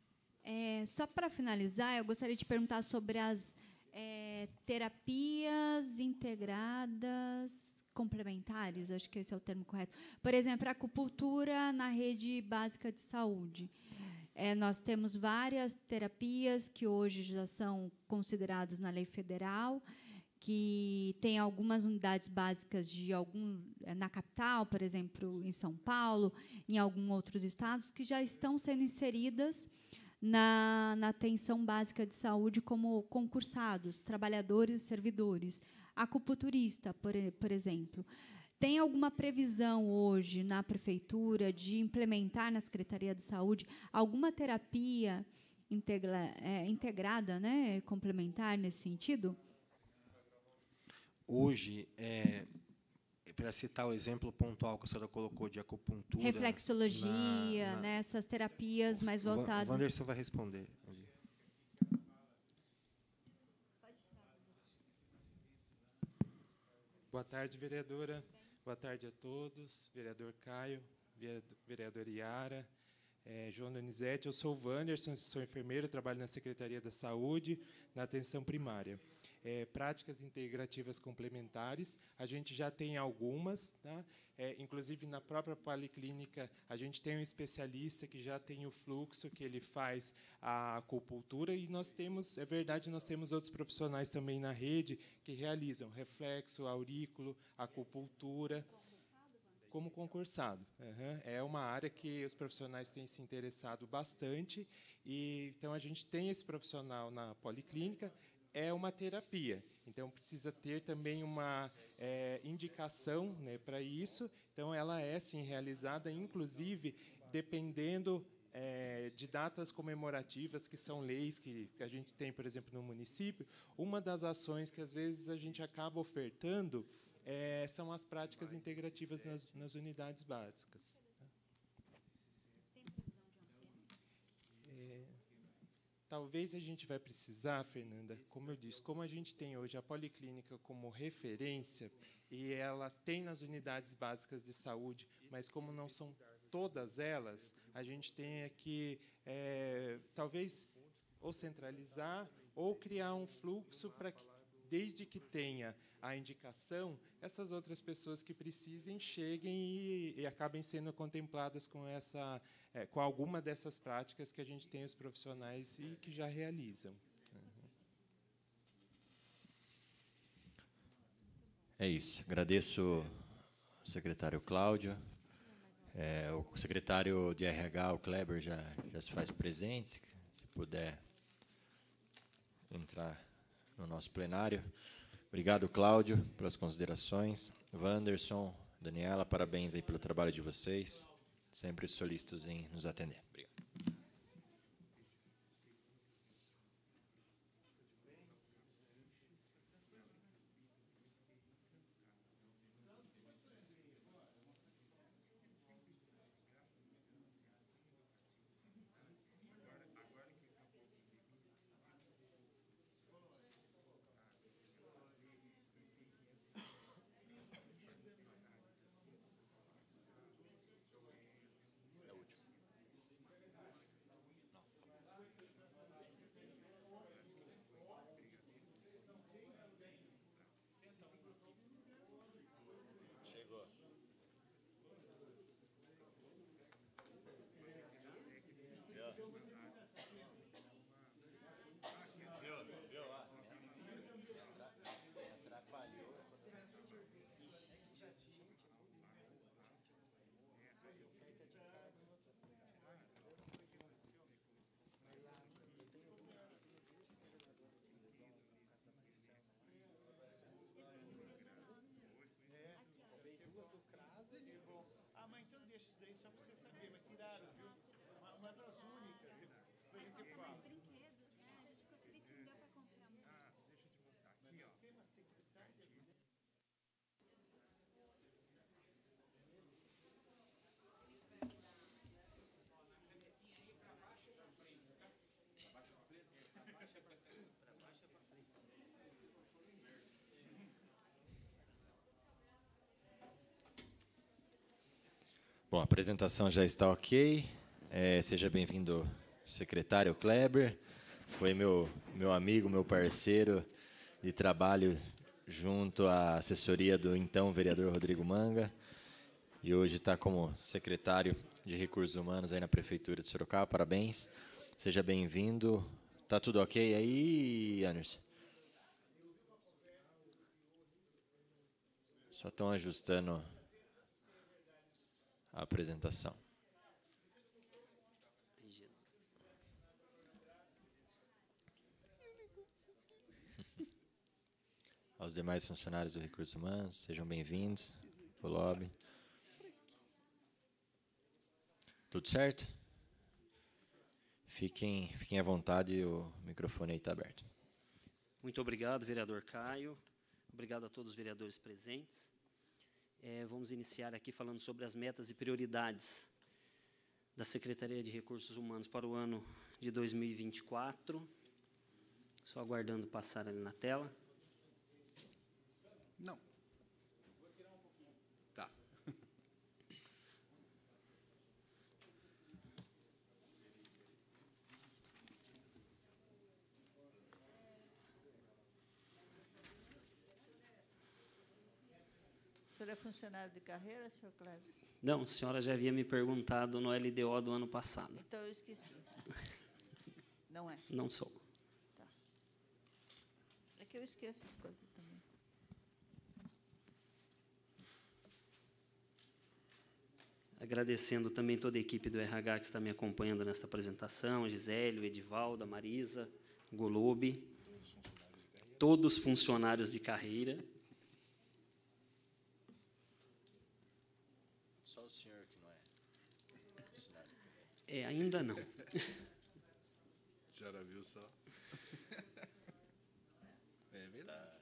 É, só para finalizar, eu gostaria de perguntar sobre as é, terapias integradas complementares, acho que esse é o termo correto. Por exemplo, a acupuntura na rede básica de saúde. É, nós temos várias terapias que hoje já são consideradas na lei federal, que tem algumas unidades básicas de algum na capital, por exemplo, em São Paulo, em alguns outros estados, que já estão sendo inseridas na, na atenção básica de saúde como concursados, trabalhadores e servidores. Acupunturista, por, por exemplo. Tem alguma previsão hoje na prefeitura de implementar na Secretaria de Saúde alguma terapia integra, é, integrada, né, complementar nesse sentido? Hoje, é, para citar o exemplo pontual que a senhora colocou de acupuntura... Reflexologia, na, na, né, essas terapias mais voltadas... O Wanderson vai responder. Boa tarde, vereadora. Boa tarde a todos. Vereador Caio, vereadora Iara, é, João Donizete. Eu sou o Wanderson, sou enfermeiro, trabalho na Secretaria da Saúde, na atenção primária. É, práticas integrativas complementares, a gente já tem algumas, tá? É, inclusive na própria policlínica a gente tem um especialista que já tem o fluxo, que ele faz a acupuntura, e nós temos, é verdade, nós temos outros profissionais também na rede que realizam reflexo, aurículo, acupuntura, como concursado. Uhum. É uma área que os profissionais têm se interessado bastante, e então a gente tem esse profissional na policlínica. é uma terapia. Então, precisa ter também uma é, indicação, né, para isso. Então, ela é, sim, realizada, inclusive, dependendo é, de datas comemorativas, que são leis que, que a gente tem, por exemplo, no município. Uma das ações que, às vezes, a gente acaba ofertando é, são as práticas integrativas nas, nas unidades básicas. Talvez a gente vai precisar, Fernanda, como eu disse, como a gente tem hoje a policlínica como referência, e ela tem nas unidades básicas de saúde, mas como não são todas elas, a gente tem que, é, talvez, ou centralizar, ou criar um fluxo para que, desde que tenha a indicação, essas outras pessoas que precisem cheguem e, e acabem sendo contempladas com essa, é, com alguma dessas práticas que a gente tem os profissionais e que já realizam. É isso. Agradeço ao secretário Cláudio. É, o secretário de R H, o Kleber, já, já se faz presente, se puder entrar no nosso plenário. Obrigado, Cláudio, pelas considerações. Wanderson, Daniela, parabéns aí pelo trabalho de vocês. Sempre solícitos em nos atender. Obrigado. Bom, a apresentação já está ok. É, seja bem-vindo, secretário Kleber. Foi meu, meu amigo, meu parceiro de trabalho junto à assessoria do então vereador Rodrigo Manga. E hoje está como secretário de Recursos Humanos aí na Prefeitura de Sorocaba. Parabéns. Seja bem-vindo. Está tudo ok aí, Anderson? Só estão ajustando a apresentação. Aos demais funcionários do Recursos Humanos, sejam bem-vindos ao lobby. Tudo certo? Fiquem, fiquem à vontade, o microfone aí está aberto. Muito obrigado, vereador Caio. Obrigado a todos os vereadores presentes. É, vamos iniciar aqui falando sobre as metas e prioridades da Secretaria de Recursos Humanos para o ano de dois mil e vinte e quatro. Só aguardando passar ali na tela. Não. Tá. O senhor é funcionário de carreira, senhor Kleber? Não, a senhora já havia me perguntado no L D O do ano passado. Então eu esqueci. Não é? Não sou. Tá. É que eu esqueço as coisas também. Agradecendo também toda a equipe do R H que está me acompanhando nesta apresentação, a Gisele, o Edivaldo, a Marisa, o Golube. todos funcionários de carreira. Só o senhor que não é. É, ainda não. A senhora viu só? É verdade.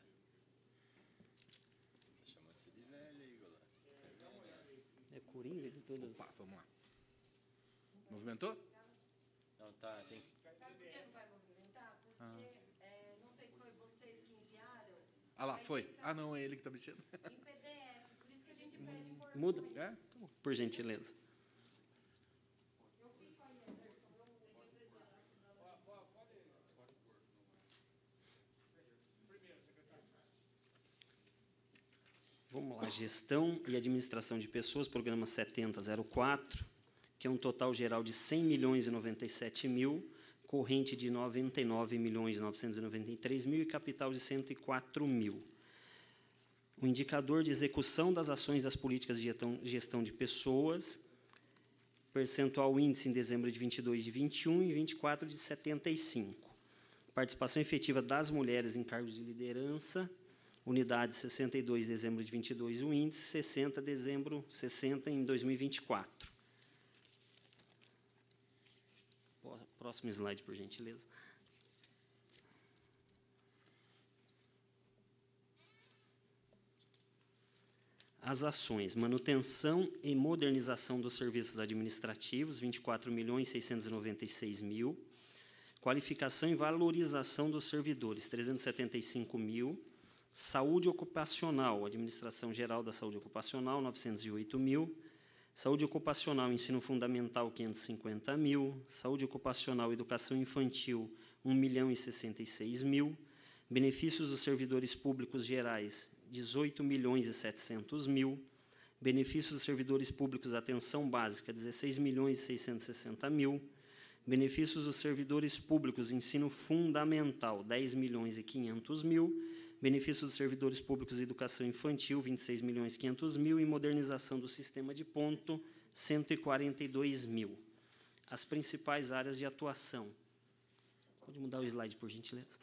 Tá chamando você de velho aí, Golã. É coringa de todas. Opa, vamos lá. Movimentou? Não, tá, tem. Sabe por que não vai movimentar? Porque ah. é, não sei se foi vocês que enviaram. Ah lá, foi. Ah, não, é ele que está mexendo. Em P D F, por isso que a gente pede por. Muda? É? Tá bom. Por gentileza. Vamos lá, gestão e administração de pessoas, programa setenta zero quatro, que é um total geral de cem milhões e noventa e sete mil, corrente de noventa e nove milhões novecentos e noventa e três mil e capital de cento e quatro mil. O indicador de execução das ações das políticas de gestão de pessoas, percentual índice em dezembro de vinte e dois de vinte e um e vinte e quatro de setenta e cinco. Participação efetiva das mulheres em cargos de liderança, unidade sessenta e dois de dezembro de vinte e dois, o índice sessenta de dezembro, sessenta em dois mil e vinte e quatro. Próximo slide, por gentileza. As ações, manutenção e modernização dos serviços administrativos, vinte e quatro milhões seiscentos e noventa e seis mil. Qualificação e valorização dos servidores, trezentos e setenta e cinco mil. Saúde ocupacional, administração geral da saúde ocupacional, novecentos e oito mil. Saúde ocupacional, ensino fundamental, quinhentos e cinquenta mil. Saúde ocupacional, educação infantil, um milhão e sessenta e seis mil. Benefícios dos servidores públicos gerais, dezoito milhões e setecentos mil. Benefícios dos servidores públicos atenção básica, dezesseis milhões e seiscentos e sessenta mil. Benefícios dos servidores públicos ensino fundamental, dez milhões e quinhentos mil. Benefícios dos servidores públicos de educação infantil, vinte e seis milhões e quinhentos mil, e modernização do sistema de ponto, cento e quarenta e dois mil. As principais áreas de atuação. Pode mudar o slide, por gentileza.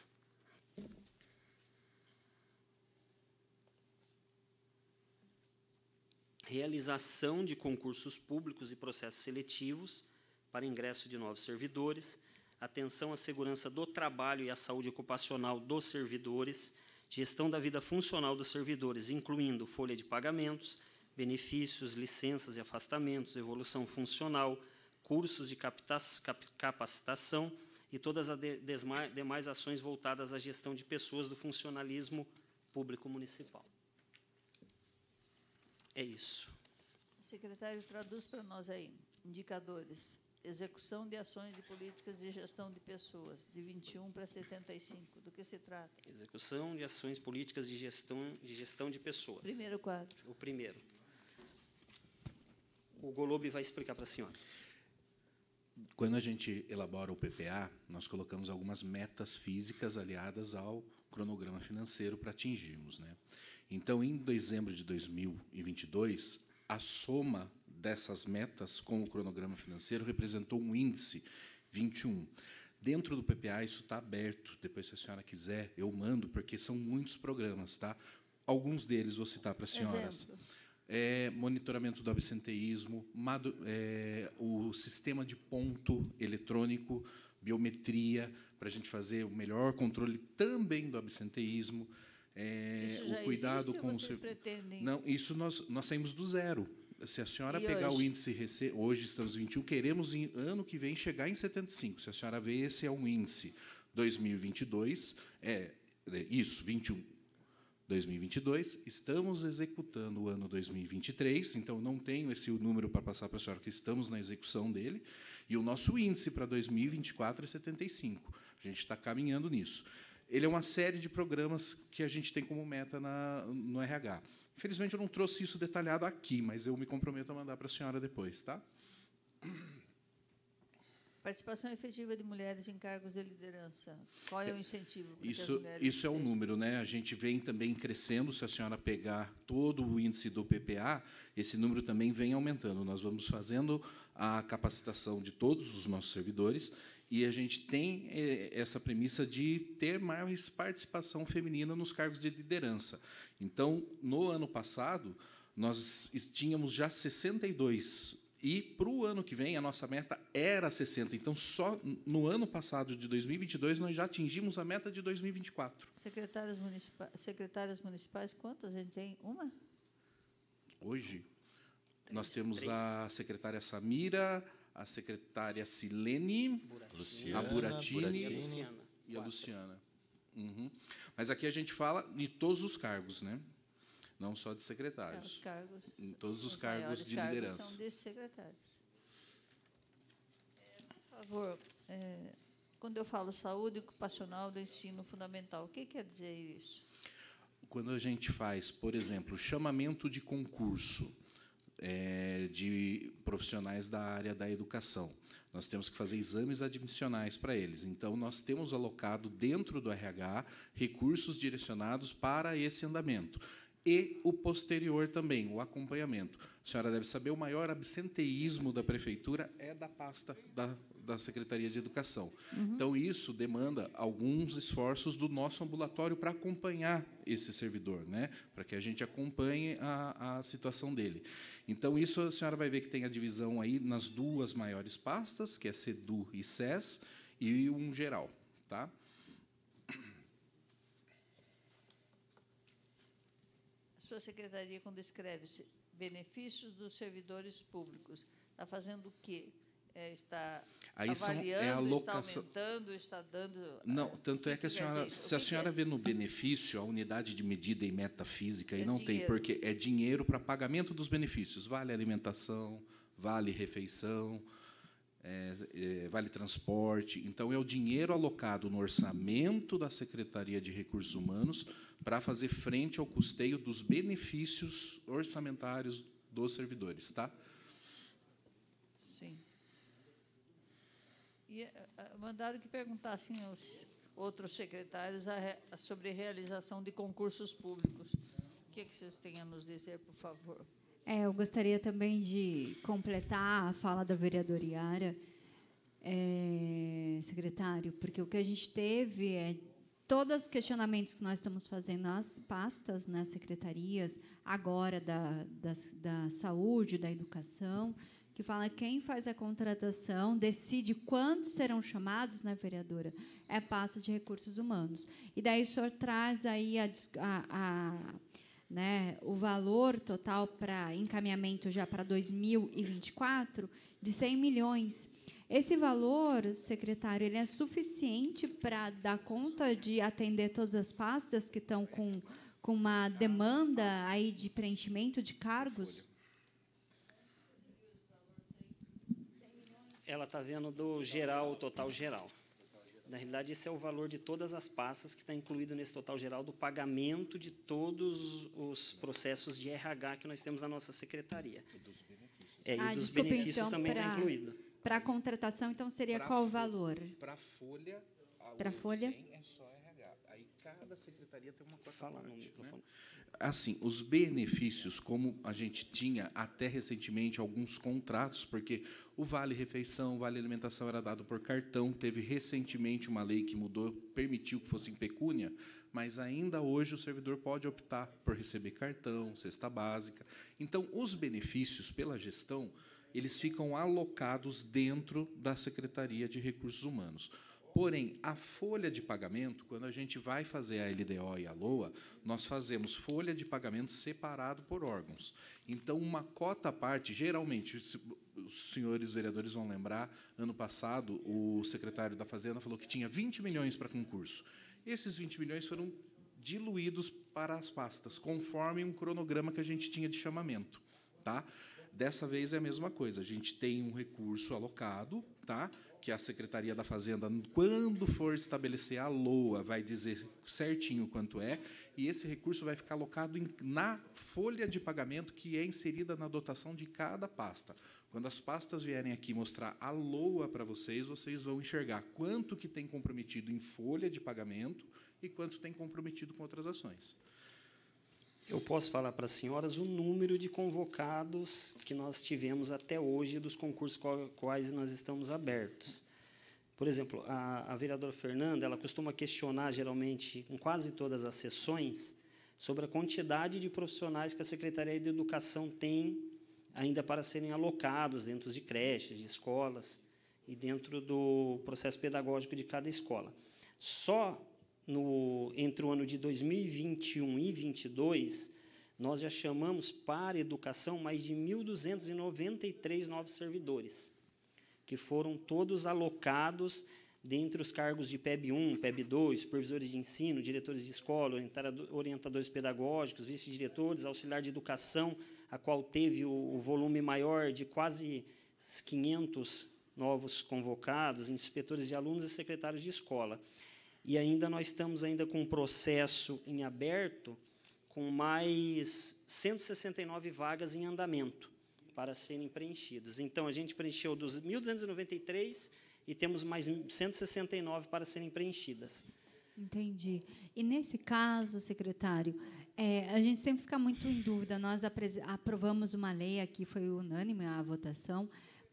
Realização de concursos públicos e processos seletivos para ingresso de novos servidores, atenção à segurança do trabalho e à saúde ocupacional dos servidores, gestão da vida funcional dos servidores, incluindo folha de pagamentos, benefícios, licenças e afastamentos, evolução funcional, cursos de capacitação e todas as demais ações voltadas à gestão de pessoas do funcionalismo público municipal. É isso. Secretário, traduz para nós aí, indicadores. Execução de ações de políticas de gestão de pessoas, de vinte e um para setenta e cinco. Do que se trata? Execução de ações políticas de gestão de, gestão de pessoas. Primeiro quadro. O primeiro. O Golobi vai explicar para a senhora. Quando a gente elabora o P P A, nós colocamos algumas metas físicas aliadas ao cronograma financeiro para atingirmos, né? Então, em dezembro de dois mil e vinte e dois, a soma dessas metas com o cronograma financeiro representou um índice vinte e um. Dentro do P P A, isso está aberto. Depois, se a senhora quiser, eu mando, porque são muitos programas, tá? Alguns deles vou citar para as senhoras. É, monitoramento do absenteísmo, mado, é, o sistema de ponto eletrônico, biometria, para a gente fazer o melhor controle também do absenteísmo. É, isso já o cuidado existe, com vocês o pretendem? Não, isso nós, nós saímos do zero. Se a senhora E pegar hoje? o índice rece... hoje estamos em vinte e um, queremos em, ano que vem chegar em setenta e cinco. Se a senhora vê, esse é um índice dois mil e vinte e dois, é isso, vinte e um. dois mil e vinte e dois, estamos executando o ano dois mil e vinte e três, então não tenho esse número para passar para a senhora, que estamos na execução dele, e o nosso índice para dois mil e vinte e quatro é setenta e cinco. A gente está caminhando nisso. Ele é uma série de programas que a gente tem como meta na, no R H. Infelizmente, eu não trouxe isso detalhado aqui, mas eu me comprometo a mandar para a senhora depois, tá? Participação efetiva de mulheres em cargos de liderança. Qual é o incentivo? Para isso que as mulheres isso é um número, né? A gente vem também crescendo. Se a senhora pegar todo o índice do P P A, esse número também vem aumentando. Nós vamos fazendo a capacitação de todos os nossos servidores E a gente tem essa premissa de ter mais participação feminina nos cargos de liderança. Então, no ano passado, nós tínhamos já sessenta e dois. E, para o ano que vem, a nossa meta era sessenta. Então, só no ano passado, de dois mil e vinte e dois, nós já atingimos a meta de dois mil e vinte e quatro. Secretárias municipais, secretárias municipais quantas a gente tem? Uma? Hoje, três, nós temos três. A secretária Samira, a secretária Silene, Luciana, a Buratini, Buratini e a Luciana. Uhum. Mas aqui a gente fala de todos os cargos, né? Não só de secretários. É, os cargos, em todos os, os cargos de cargos liderança. São desses secretários. É, por favor, é, quando eu falo saúde ocupacional do ensino fundamental, o que quer dizer isso? Quando a gente faz, por exemplo, chamamento de concurso é, de profissionais da área da educação, nós temos que fazer exames admissionais para eles. Então, nós temos alocado dentro do R H recursos direcionados para esse andamento. E o posterior também, o acompanhamento. A senhora deve saber, o maior absenteísmo da prefeitura é da pasta da, da Secretaria de Educação. Uhum. Então, isso demanda alguns esforços do nosso ambulatório para acompanhar esse servidor, né? Para que a gente acompanhe a, a situação dele. Então, isso a senhora vai ver que tem a divisão aí nas duas maiores pastas, que é SEDU e SES, e um geral. Tá? Sua secretaria, quando escreve benefícios dos servidores públicos, está fazendo o quê? É, está Aí avaliando, são, é a alocação... está aumentando, está dando... Não, tanto é que, que a senhora, se a senhora é? vê no benefício a unidade de medida e meta física, é e não dinheiro. tem, porque é dinheiro para pagamento dos benefícios, vale alimentação, vale refeição, é, é, vale transporte. Então, é o dinheiro alocado no orçamento da Secretaria de Recursos Humanos para fazer frente ao custeio dos benefícios orçamentários dos servidores, tá? Sim. E uh, mandaram que perguntassem aos outros secretários a re, a sobre realização de concursos públicos. O que, é que vocês têm a nos dizer, por favor? É, eu gostaria também de completar a fala da vereadora Iara, é, secretário, porque o que a gente teve é todos os questionamentos que nós estamos fazendo nas pastas, nas secretarias, agora da, da, da saúde, da educação, que fala quem faz a contratação, decide quantos serão chamados, né, vereadora? É a pasta de recursos humanos. E daí o senhor traz aí a, a, a, né, o valor total para encaminhamento já para dois mil e vinte e quatro de cem milhões. Esse valor, secretário, ele é suficiente para dar conta de atender todas as pastas que estão com, com uma demanda aí de preenchimento de cargos? Ela está vendo do geral, o total geral. Na realidade, esse é o valor de todas as pastas que está incluído nesse total geral do pagamento de todos os processos de R H que nós temos na nossa secretaria. E dos benefícios. É, e ah, dos desculpe, benefícios então, também está incluído. Para a contratação, então, seria pra qual o valor? Para a folha, para a folha é só R H. Aí cada secretaria tem uma coisa. Fala no microfone. Assim, os benefícios, como a gente tinha até recentemente alguns contratos, porque o Vale Refeição, o Vale Alimentação era dado por cartão, teve recentemente uma lei que mudou, permitiu que fosse em pecúnia, mas ainda hoje o servidor pode optar por receber cartão, cesta básica. Então, os benefícios pela gestão, eles ficam alocados dentro da Secretaria de Recursos Humanos. Porém, a folha de pagamento, quando a gente vai fazer a L D O e a LOA, nós fazemos folha de pagamento separado por órgãos. Então, uma cota à parte, geralmente, os senhores vereadores vão lembrar, ano passado, o secretário da Fazenda falou que tinha vinte milhões para concurso. Esses vinte milhões foram diluídos para as pastas, conforme um cronograma que a gente tinha de chamamento. Tá? Dessa vez é a mesma coisa, a gente tem um recurso alocado, tá? Que a Secretaria da Fazenda, quando for estabelecer a LOA, vai dizer certinho quanto é, e esse recurso vai ficar alocado em, na folha de pagamento que é inserida na dotação de cada pasta. Quando as pastas vierem aqui mostrar a LOA para vocês, vocês vão enxergar quanto que tem comprometido em folha de pagamento e quanto tem comprometido com outras ações. Eu posso falar para as senhoras o número de convocados que nós tivemos até hoje dos concursos quais nós estamos abertos. Por exemplo, a, a vereadora Fernanda, ela costuma questionar, geralmente, em quase todas as sessões, sobre a quantidade de profissionais que a Secretaria de Educação tem ainda para serem alocados dentro de creches, de escolas e dentro do processo pedagógico de cada escola. Só no, entre o ano de dois mil e vinte e um e vinte e dois, nós já chamamos para a educação mais de mil duzentos e noventa e três novos servidores, que foram todos alocados dentre os cargos de P E B um, P E B dois, supervisores de ensino, diretores de escola, orientadores pedagógicos, vice-diretores, auxiliar de educação, a qual teve o volume maior de quase quinhentos novos convocados, inspetores de alunos e secretários de escola. E ainda nós estamos ainda com um processo em aberto com mais cento e sessenta e nove vagas em andamento para serem preenchidos. Então, a gente preencheu dos mil duzentos e noventa e três e temos mais cento e sessenta e nove para serem preenchidas. Entendi. E, nesse caso, secretário, é, a gente sempre fica muito em dúvida. Nós aprovamos uma lei, aqui foi unânime a votação,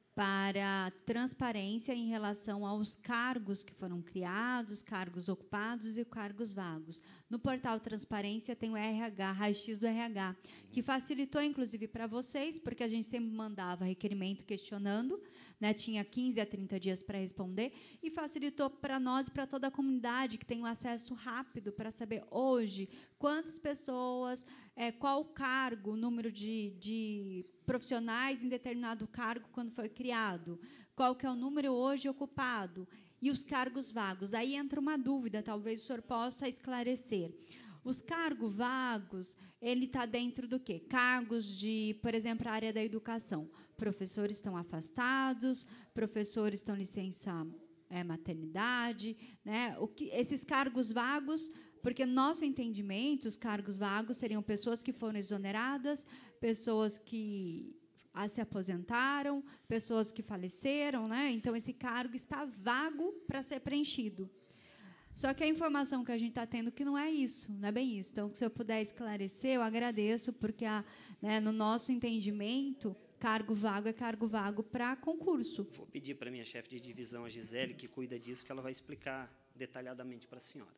para transparência em relação aos cargos que foram criados, cargos ocupados e cargos vagos. No portal Transparência tem o R H, raio-x do R H, que facilitou, inclusive, para vocês, porque a gente sempre mandava requerimento questionando, né, tinha quinze a trinta dias para responder, e facilitou para nós e para toda a comunidade, que tem um acesso rápido para saber, hoje, quantas pessoas, é, qual o cargo, o número de, de profissionais em determinado cargo quando foi criado, qual que é o número hoje ocupado, e os cargos vagos. Aí entra uma dúvida, talvez o senhor possa esclarecer. Os cargos vagos, ele está dentro do quê? Cargos de, por exemplo, a área da educação. Professores estão afastados, professores estão licença é, maternidade, né? O que, esses cargos vagos, porque, no nosso entendimento, os cargos vagos seriam pessoas que foram exoneradas, pessoas que ah, se aposentaram, pessoas que faleceram, né? Então, esse cargo está vago para ser preenchido. Só que a informação que a gente está tendo que não é isso, não é bem isso. Então, se eu puder esclarecer, eu agradeço, porque, a, né, no nosso entendimento, cargo vago é cargo vago para concurso. Vou pedir para a minha chefe de divisão, a Gisele, que cuida disso, que ela vai explicar detalhadamente para a senhora.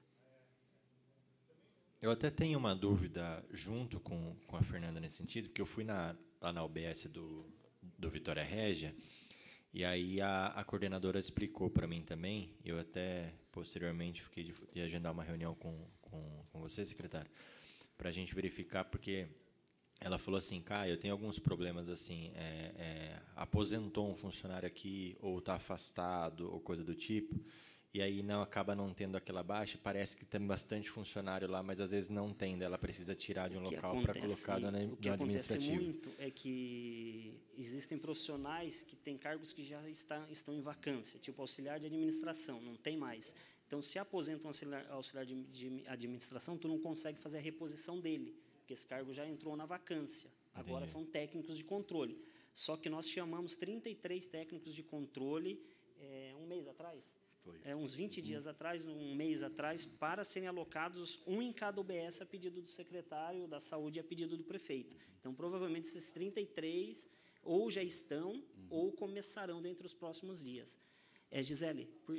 Eu até tenho uma dúvida junto com, com a Fernanda nesse sentido, porque eu fui na, lá na U B S do, do Vitória Régia, e aí a, a coordenadora explicou para mim também, eu até posteriormente fiquei de, de agendar uma reunião com, com, com você, secretário, para a gente verificar, porque ela falou assim, Caio, eu tenho alguns problemas assim, é, é, aposentou um funcionário aqui, ou está afastado, ou coisa do tipo, e aí não acaba não tendo aquela baixa, parece que tem bastante funcionário lá, mas às vezes não tem, ela precisa tirar de um local para colocar no administrativo. O que acontece muito é que existem profissionais que têm cargos que já está, estão em vacância, tipo auxiliar de administração, não tem mais. Então, se aposenta um auxiliar, auxiliar de, de administração, tu não consegue fazer a reposição dele, porque esse cargo já entrou na vacância. Agora Entendi. São técnicos de controle. Só que nós chamamos trinta e três técnicos de controle é, um mês atrás. Foi. É, uns vinte dias atrás, um mês atrás, para serem alocados um em cada U B S a pedido do secretário da Saúde e a pedido do prefeito. Então, provavelmente, esses trinta e três ou já estão uhum. ou começarão dentro dos próximos dias. É, Gisele, por,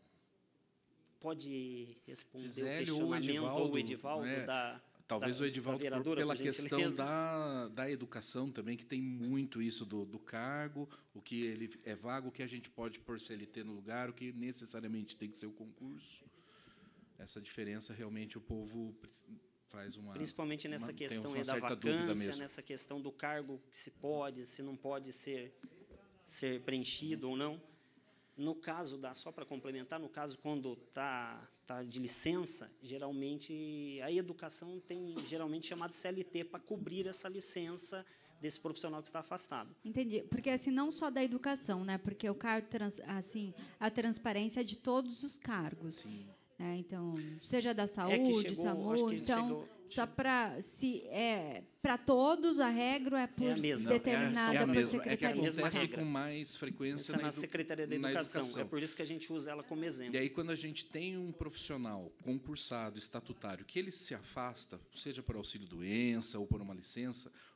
pode responder Gisele o questionamento ou o Edivaldo, Edivaldo é, da... Talvez da, o Edivaldo, vereadora, pela questão da, da educação também, que tem muito isso do, do cargo, o que ele é vago, o que a gente pode pôr C L T no lugar, o que necessariamente tem que ser o concurso. Essa diferença, realmente, o povo faz uma... Principalmente nessa uma, questão aí da vacância, nessa questão do cargo, que se pode, se não pode ser, ser preenchido ou não. No caso, da, só para complementar, no caso, quando está tá de licença, geralmente, a educação tem geralmente chamado C L T para cobrir essa licença desse profissional que está afastado. Entendi. Porque, assim, não só da educação, né? Porque o cargo, trans, assim, a transparência é de todos os cargos. Sim. Né? Então, seja da saúde, é chegou, SAMU, então... Chegou, só para se é para todos a regra é por é mesma, determinada é, é por secretaria. É que acontece com mais frequência na, na Secretaria da educação. educação. É por isso que a gente usa ela como exemplo. E aí, quando a gente tem um profissional concursado, estatutário, que ele se afasta, seja por auxílio-doença ou por uma licença,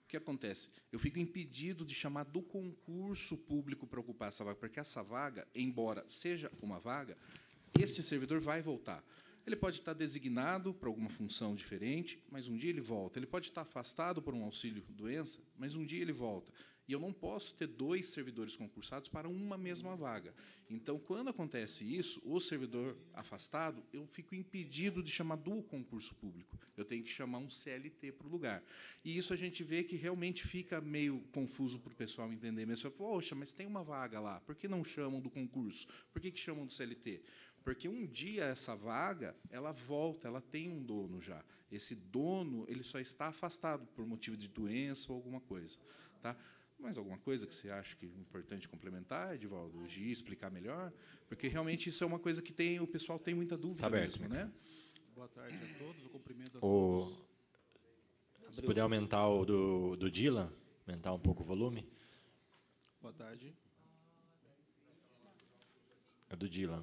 O que acontece? Eu fico impedido de chamar do concurso público para ocupar essa vaga, porque essa vaga, embora seja uma vaga, este servidor vai voltar. Ele pode estar designado para alguma função diferente, mas um dia ele volta. Ele pode estar afastado por um auxílio-doença, mas um dia ele volta. E eu não posso ter dois servidores concursados para uma mesma vaga. Então, quando acontece isso, o servidor afastado, eu fico impedido de chamar do concurso público. Eu tenho que chamar um C L T para o lugar. E isso a gente vê que realmente fica meio confuso para o pessoal entender. Mas você fala, poxa, mas tem uma vaga lá, por que não chamam do concurso? Por que que chamam do C L T? Porque um dia essa vaga, ela volta, ela tem um dono já. Esse dono, ele só está afastado por motivo de doença ou alguma coisa. Tá? Mais alguma coisa que você acha que é importante complementar, Edivaldo? O Gi explicar melhor? Porque realmente isso é uma coisa que tem, o pessoal tem muita dúvida tá aberto, mesmo, né? Boa tarde a todos, o cumprimento a o... todos. Se puder aumentar o do, do Dylan, aumentar um pouco o volume. Boa tarde. É do Dylan.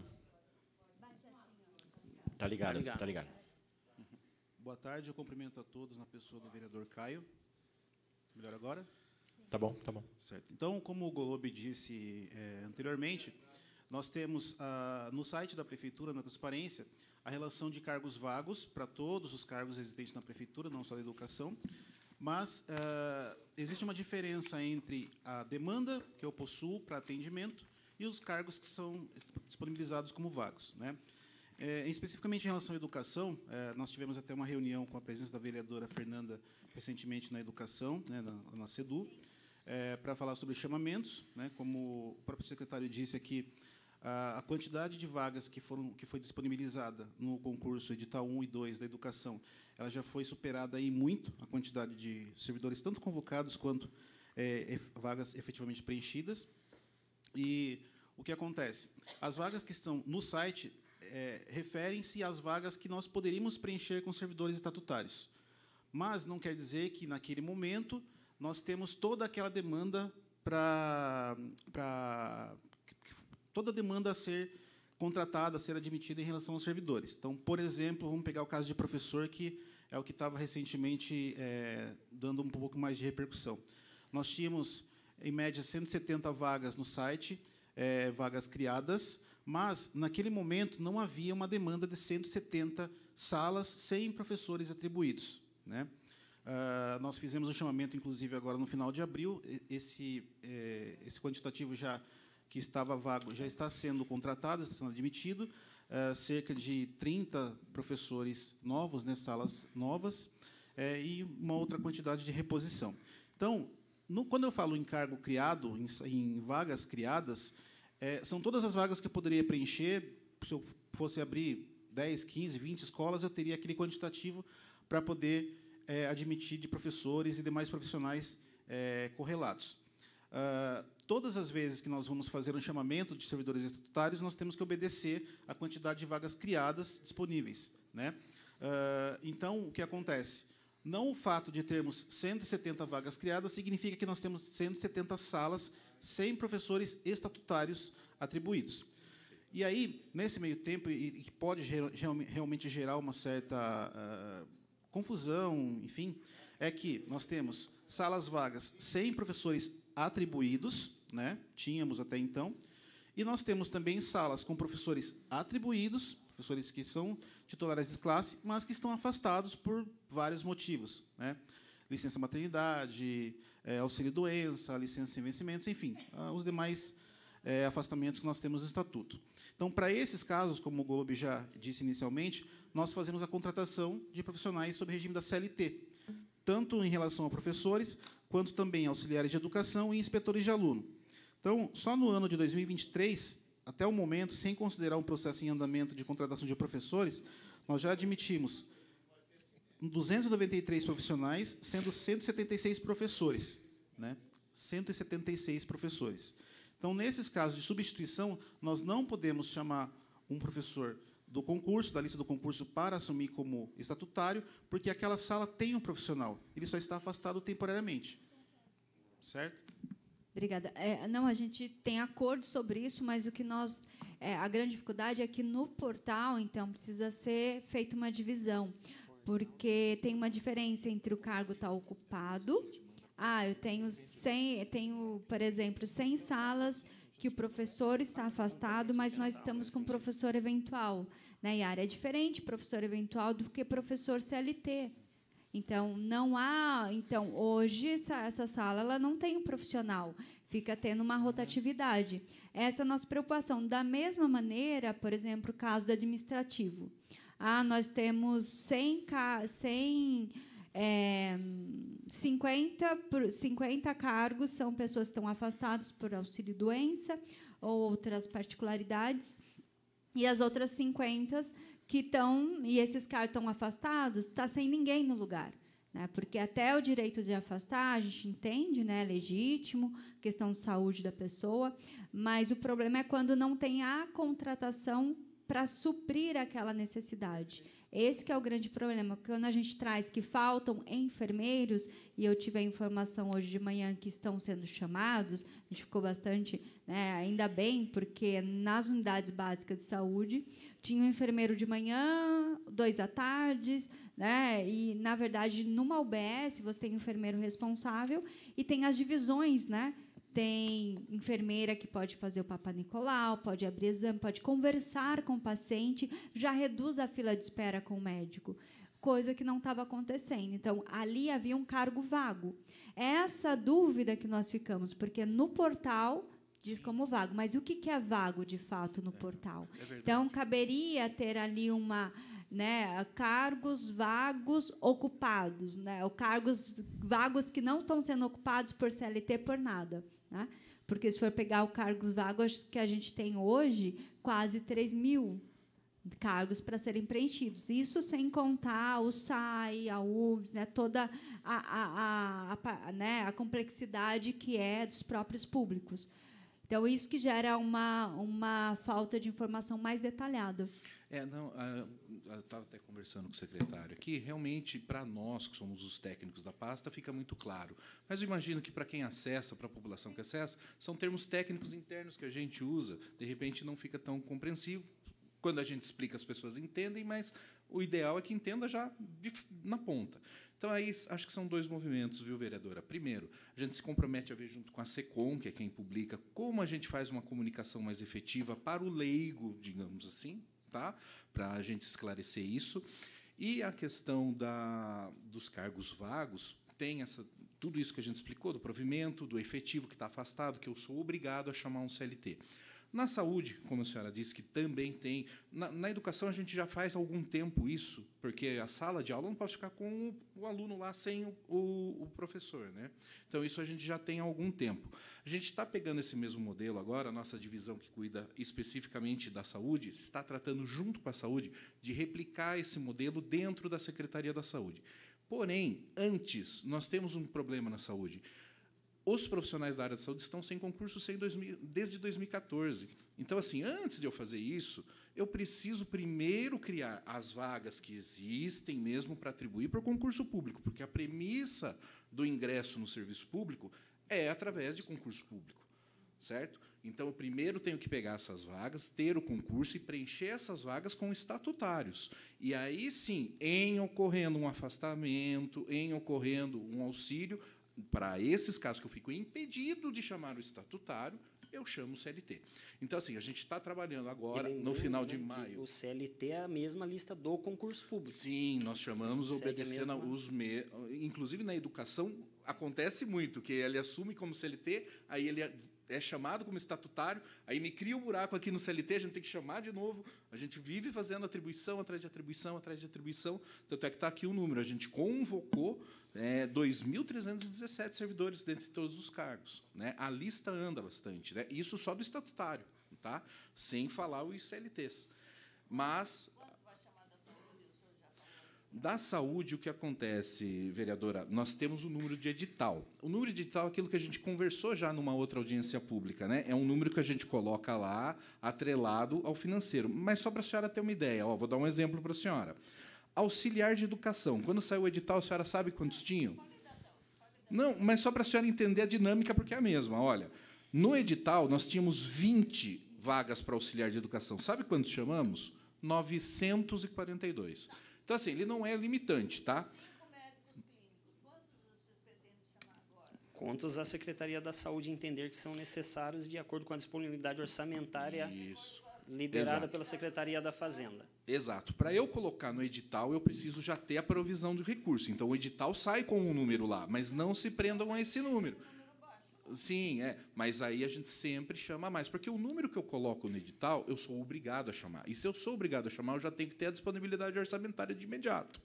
Tá ligado, tá ligado. Tá ligado. Uhum. Boa tarde, eu cumprimento a todos na pessoa do vereador Caio. Melhor agora? Tá bom, tá bom. Certo. Então, como o Golobi disse é, anteriormente, nós temos ah, no site da Prefeitura, na transparência, a relação de cargos vagos para todos os cargos existentes na Prefeitura, não só da educação, mas ah, existe uma diferença entre a demanda que eu possuo para atendimento e os cargos que são disponibilizados como vagos, né? É, especificamente em relação à educação, é, nós tivemos até uma reunião com a presença da vereadora Fernanda recentemente na educação, né, na, na SEDU, é, para falar sobre chamamentos, né, como o próprio secretário disse aqui, a, a quantidade de vagas que foram que foi disponibilizada no concurso edital um e dois da educação, ela já foi superada aí muito a quantidade de servidores tanto convocados quanto é, vagas efetivamente preenchidas. E o que acontece? As vagas que estão no site É, referem-se às vagas que nós poderíamos preencher com servidores estatutários. Mas não quer dizer que, naquele momento, nós temos toda aquela demanda para... para toda a demanda a ser contratada, a ser admitida em relação aos servidores. Então, por exemplo, vamos pegar o caso de professor, que é o que estava recentemente é, dando um pouco mais de repercussão. Nós tínhamos, em média, cento e setenta vagas no site, é, vagas criadas, mas, naquele momento, não havia uma demanda de cento e setenta salas sem professores atribuídos, né? Uh, nós fizemos um chamamento, inclusive, agora no final de abril. Esse, eh, esse quantitativo já que estava vago já está sendo contratado, está sendo admitido, uh, cerca de trinta professores novos, né, salas novas, eh, e uma outra quantidade de reposição. Então, no, quando eu falo em cargo criado, em, em vagas criadas, É, são todas as vagas que eu poderia preencher. Se eu fosse abrir dez, quinze, vinte escolas, eu teria aquele quantitativo para poder é, admitir de professores e demais profissionais é, correlatos. Uh, todas as vezes que nós vamos fazer um chamamento de servidores estatutários, nós temos que obedecer à quantidade de vagas criadas disponíveis, né? Uh, então, o que acontece? Não o fato de termos cento e setenta vagas criadas significa que nós temos cento e setenta salas sem professores estatutários atribuídos. E aí, nesse meio tempo, e que pode realmente gerar uma certa uh, confusão, enfim, é que nós temos salas vagas sem professores atribuídos, né? Tínhamos até então, e nós temos também salas com professores atribuídos, professores que são titulares de classe, mas que estão afastados por vários motivos, né? Licença maternidade, é, auxílio-doença, licença sem vencimentos, enfim, os demais é, afastamentos que nós temos no Estatuto. Então, para esses casos, como o Golobi já disse inicialmente, nós fazemos a contratação de profissionais sob regime da C L T, tanto em relação a professores, quanto também auxiliares de educação e inspetores de aluno. Então, só no ano de dois mil e vinte e três, até o momento, sem considerar um processo em andamento de contratação de professores, nós já admitimos duzentos e noventa e três profissionais, sendo cento e setenta e seis professores, né? cento e setenta e seis professores. Então, nesses casos de substituição, nós não podemos chamar um professor do concurso, da lista do concurso, para assumir como estatutário, porque aquela sala tem um profissional. Ele só está afastado temporariamente. Certo? Obrigada. É, não, a gente tem acordo sobre isso, mas o que nós... É, a grande dificuldade é que, no portal, então, precisa ser feita uma divisão, porque tem uma diferença entre o cargo estar ocupado, Ah, eu tenho, cem, tenho, por exemplo, cem salas que o professor está afastado, mas nós estamos com professor eventual. Na Yara é diferente professor eventual do que professor C L T. Então, não há. Então, hoje, essa, essa sala ela não tem um profissional, fica tendo uma rotatividade. Essa é a nossa preocupação. Da mesma maneira, por exemplo, o caso do administrativo. Ah, nós temos cem, cem é, cinquenta, cinquenta cargos, são pessoas que estão afastadas por auxílio-doença ou outras particularidades, e as outras cinquenta que estão, e esses cargos estão afastados, está sem ninguém no lugar. Né? Porque até o direito de afastar, a gente entende, né, é legítimo, questão de saúde da pessoa, mas o problema é quando não tem a contratação para suprir aquela necessidade. Esse que é o grande problema. Quando a gente traz que faltam enfermeiros, e eu tive a informação hoje de manhã que estão sendo chamados, a gente ficou bastante, né, ainda bem, porque nas unidades básicas de saúde tinha um enfermeiro de manhã, dois à tarde, né, e, na verdade, numa U B S você tem um enfermeiro responsável e tem as divisões, né? Tem enfermeira que pode fazer o Papa Nicolau, pode abrir exame, pode conversar com o paciente, já reduz a fila de espera com o médico, coisa que não estava acontecendo. Então, ali havia um cargo vago. Essa dúvida que nós ficamos, porque no portal diz como vago, mas o que é vago, de fato, no é, portal? É então, caberia ter ali uma... Né, cargos vagos ocupados, né, ou cargos vagos que não estão sendo ocupados por C L T por nada. Né? Porque, se for pegar os cargos vagos que a gente tem hoje, quase três mil cargos para serem preenchidos. Isso sem contar o S A I, a U B S, né, toda a, a, a, a, né, a complexidade que é dos próprios públicos. Então, isso que gera uma, uma falta de informação mais detalhada. É, não, eu estava até conversando com o secretário aqui, realmente, para nós, que somos os técnicos da pasta, fica muito claro. Mas eu imagino que, para quem acessa, para a população que acessa, são termos técnicos internos que a gente usa, de repente não fica tão compreensivo. Quando a gente explica, as pessoas entendem, mas o ideal é que entenda já de, na ponta. Então, aí, acho que são dois movimentos, viu, vereadora? Primeiro, a gente se compromete a ver junto com a SECOM, que é quem publica, como a gente faz uma comunicação mais efetiva para o leigo, digamos assim, tá? Para a gente esclarecer isso. E a questão da, dos cargos vagos, tem essa, tudo isso que a gente explicou, do provimento, do efetivo que está afastado, que eu sou obrigado a chamar um C L T. Na saúde, como a senhora disse, que também tem. Na, na educação, a gente já faz há algum tempo isso, porque a sala de aula não pode ficar com o, o aluno lá sem o, o, o professor. Né? Então, isso a gente já tem há algum tempo. A gente está pegando esse mesmo modelo agora, a nossa divisão que cuida especificamente da saúde, está tratando, junto com a saúde, de replicar esse modelo dentro da Secretaria da Saúde. Porém, antes, nós temos um problema na saúde. Os profissionais da área de saúde estão sem concurso desde dois mil e catorze. Então, assim, antes de eu fazer isso, eu preciso primeiro criar as vagas que existem mesmo para atribuir por concurso público, porque a premissa do ingresso no serviço público é através de concurso público, certo? Então, eu primeiro tenho que pegar essas vagas, ter o concurso e preencher essas vagas com estatutários. E aí, sim, em ocorrendo um afastamento, em ocorrendo um auxílio, para esses casos que eu fico impedido de chamar o estatutário, eu chamo o C L T. Então, assim, a gente está trabalhando agora, no final de maio. O C L T é a mesma lista do concurso público. Sim, nós chamamos, obedecendo os... Me... Inclusive, na educação, acontece muito, que ele assume como C L T, aí ele é chamado como estatutário, aí me cria um buraco aqui no C L T, a gente tem que chamar de novo, a gente vive fazendo atribuição atrás de atribuição, atrás de atribuição, tanto é que está aqui o número, a gente convocou é, dois mil trezentos e dezessete servidores dentre todos os cargos. Né? A lista anda bastante, né? Isso só do estatutário, tá? Sem falar os C L Ts. Mas... Da saúde, o que acontece, vereadora? Nós temos o número de edital. O número de edital é aquilo que a gente conversou já numa outra audiência pública. Né? É um número que a gente coloca lá, atrelado ao financeiro. Mas só para a senhora ter uma ideia, ó, vou dar um exemplo para a senhora. Auxiliar de educação. Quando saiu o edital, a senhora sabe quantos tinham? Não, mas só para a senhora entender a dinâmica, porque é a mesma. Olha, no edital, nós tínhamos vinte vagas para auxiliar de educação. Sabe quantos chamamos? novecentos e quarenta e dois. Então, assim, ele não é limitante, tá? Contos a Secretaria da Saúde entender que são necessários de acordo com a disponibilidade orçamentária Isso. liberada Exato. pela Secretaria da Fazenda. Exato. Para eu colocar no edital, eu preciso já ter a provisão de recurso. Então, o edital sai com um número lá, mas não se prendam a esse número. Sim, é. Mas aí a gente sempre chama mais. Porque o número que eu coloco no edital, eu sou obrigado a chamar. E se eu sou obrigado a chamar, eu já tenho que ter a disponibilidade orçamentária de imediato.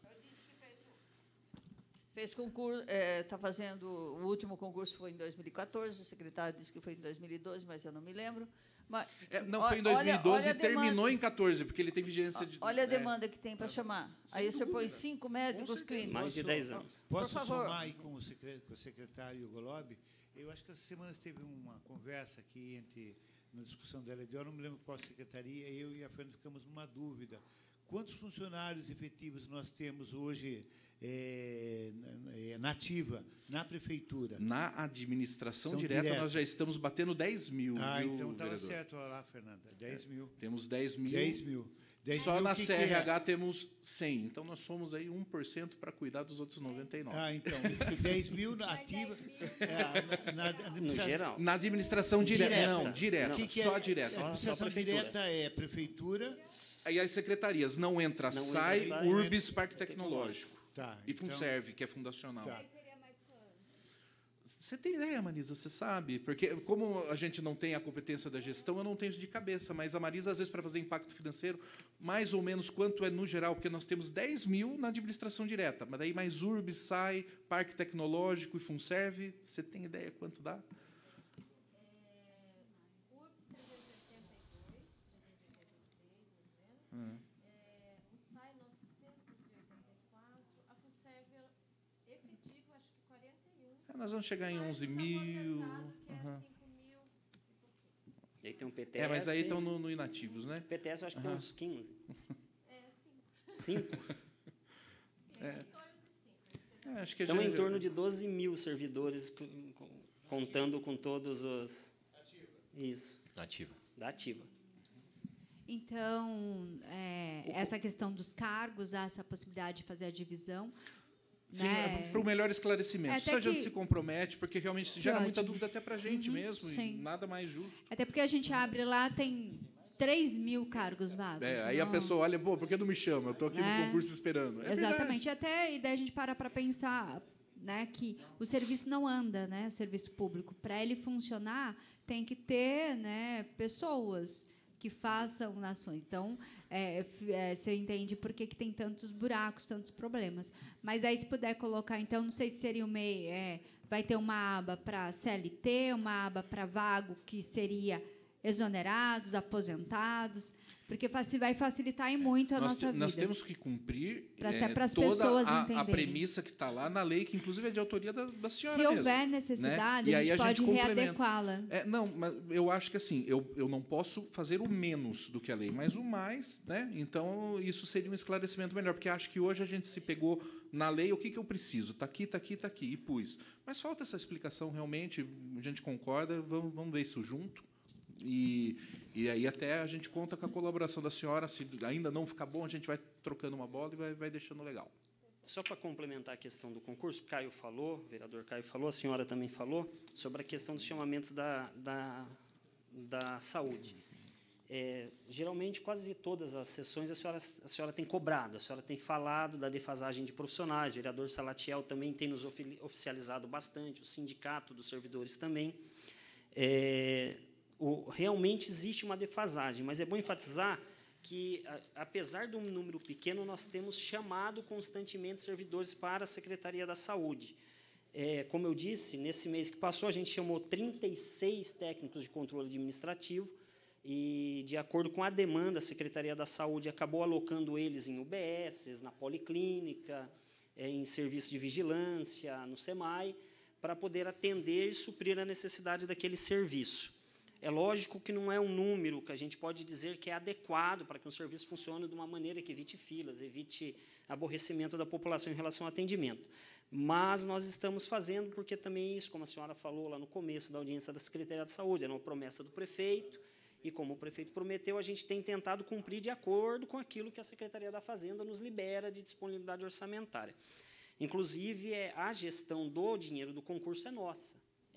Fez concurso, está fazendo, o último concurso foi em dois mil e quatorze, o secretário disse que foi em dois mil e doze, mas eu não me lembro. Mas, é, não, foi em dois mil e doze olha, olha e terminou em quatorze, porque ele tem vigência de... Olha a demanda é, que tem para chamar. Aí você põe cinco médicos clínicos. Mais de dez anos. Posso Por favor. somar aí com o secretário Golob? Eu acho que essa semana teve uma conversa aqui entre, na discussão da L D O, eu não me lembro qual secretaria, eu e a Fernanda ficamos numa dúvida. Quantos funcionários efetivos nós temos hoje é, na ativa, na prefeitura? Na administração direta, direta, nós já estamos batendo dez mil. Ah, viu, então estava vereador? certo lá, Fernanda. dez mil. É, temos dez mil. dez mil. dez Só mil na que C R H que é? temos cem. Então, nós somos aí um por cento para cuidar dos outros noventa e nove. Ah, então. dez mil na ativa. É, na, na, no geral. Na administração direta. direta. Não, direta. Que que só é? direta. A administração direta é prefeitura. Aí as secretarias não entra, não sai, entra, sai Urbis, Parque Tecnológico. Tá, e então, FUNSERV, que é fundacional. Tá. Você tem ideia, Marisa, você sabe. Porque, como a gente não tem a competência da gestão, eu não tenho de cabeça. Mas a Marisa, às vezes, para fazer impacto financeiro, mais ou menos quanto é no geral, porque nós temos dez mil na administração direta. Mas daí mais Urbis, sai, Parque Tecnológico e FUNSERV. Você tem ideia quanto dá? Hum. É, o S A I novecentos e oitenta e quatro, a FUNSERV efetivo, acho que quarenta e um. É, nós vamos chegar em onze mil. Uhum. E aí tem um P T S. É, mas aí estão no, no inativos, né? P T S eu acho que uhum. tem uns quinze. É, cinco. Cinco? É. É, acho que então, já, em já... torno de doze mil servidores, contando com todos os... Ativa. Isso. Ativa. Da ativa. Então, é, essa questão dos cargos, há essa possibilidade de fazer a divisão. Sim, né? para o melhor esclarecimento. Até Isso a gente que... se compromete, porque realmente se gera muita dúvida até para a gente uhum, mesmo, sim. e nada mais justo. Até porque a gente abre lá, tem três mil cargos vagos. É, aí não... a pessoa olha, pô, por que não me chama? Eu estou aqui é, no concurso esperando. É exatamente. Verdade. Até e daí a gente para para pensar, né, que o serviço não anda, né, o serviço público. Para ele funcionar, tem que ter, né, pessoas que façam nações. Então, é, é, você entende por que, que tem tantos buracos, tantos problemas. Mas aí, se puder colocar, então, não sei se seria o meio, é, vai ter uma aba para C L T, uma aba para vago, que seria exonerados, aposentados, porque vai facilitar muito a nós nossa te, vida. Nós temos que cumprir pra, é, até para as toda pessoas a, entenderem. a premissa que está lá na lei, que inclusive é de autoria da, da senhora Se mesmo, houver necessidade, né? a gente a pode gente readequá-la. É, não, mas eu acho que assim, eu, eu não posso fazer o menos do que a lei, mas o mais, né? Então, isso seria um esclarecimento melhor, porque acho que hoje a gente se pegou na lei, o que, que eu preciso? Está aqui, está aqui, está aqui, e pus. Mas falta essa explicação realmente, a gente concorda, vamos, vamos ver isso junto. E, e aí até a gente conta com a colaboração da senhora. Se ainda não ficar bom, a gente vai trocando uma bola e vai, vai deixando legal. Só para complementar a questão do concurso, Caio falou, o vereador Caio falou, a senhora também falou, sobre a questão dos chamamentos da, da, da saúde. É, geralmente, quase todas as sessões, a senhora, a senhora tem cobrado, a senhora tem falado da defasagem de profissionais, o vereador Salatiel também tem nos oficializado bastante, o sindicato dos servidores também. É, O, realmente existe uma defasagem, mas é bom enfatizar que, a, apesar de um número pequeno, nós temos chamado constantemente servidores para a Secretaria da Saúde. É, como eu disse, nesse mês que passou, a gente chamou trinta e seis técnicos de controle administrativo e, de acordo com a demanda, a Secretaria da Saúde acabou alocando eles em U B S, na Policlínica, é, em serviço de vigilância, no SEMAI, para poder atender e suprir a necessidade daquele serviço. É lógico que não é um número que a gente pode dizer que é adequado para que um serviço funcione de uma maneira que evite filas, evite aborrecimento da população em relação ao atendimento. Mas nós estamos fazendo porque também isso, como a senhora falou lá no começo da audiência da Secretaria de Saúde, era uma promessa do prefeito, e como o prefeito prometeu, a gente tem tentado cumprir de acordo com aquilo que a Secretaria da Fazenda nos libera de disponibilidade orçamentária. Inclusive, a gestão do dinheiro do concurso é nossa.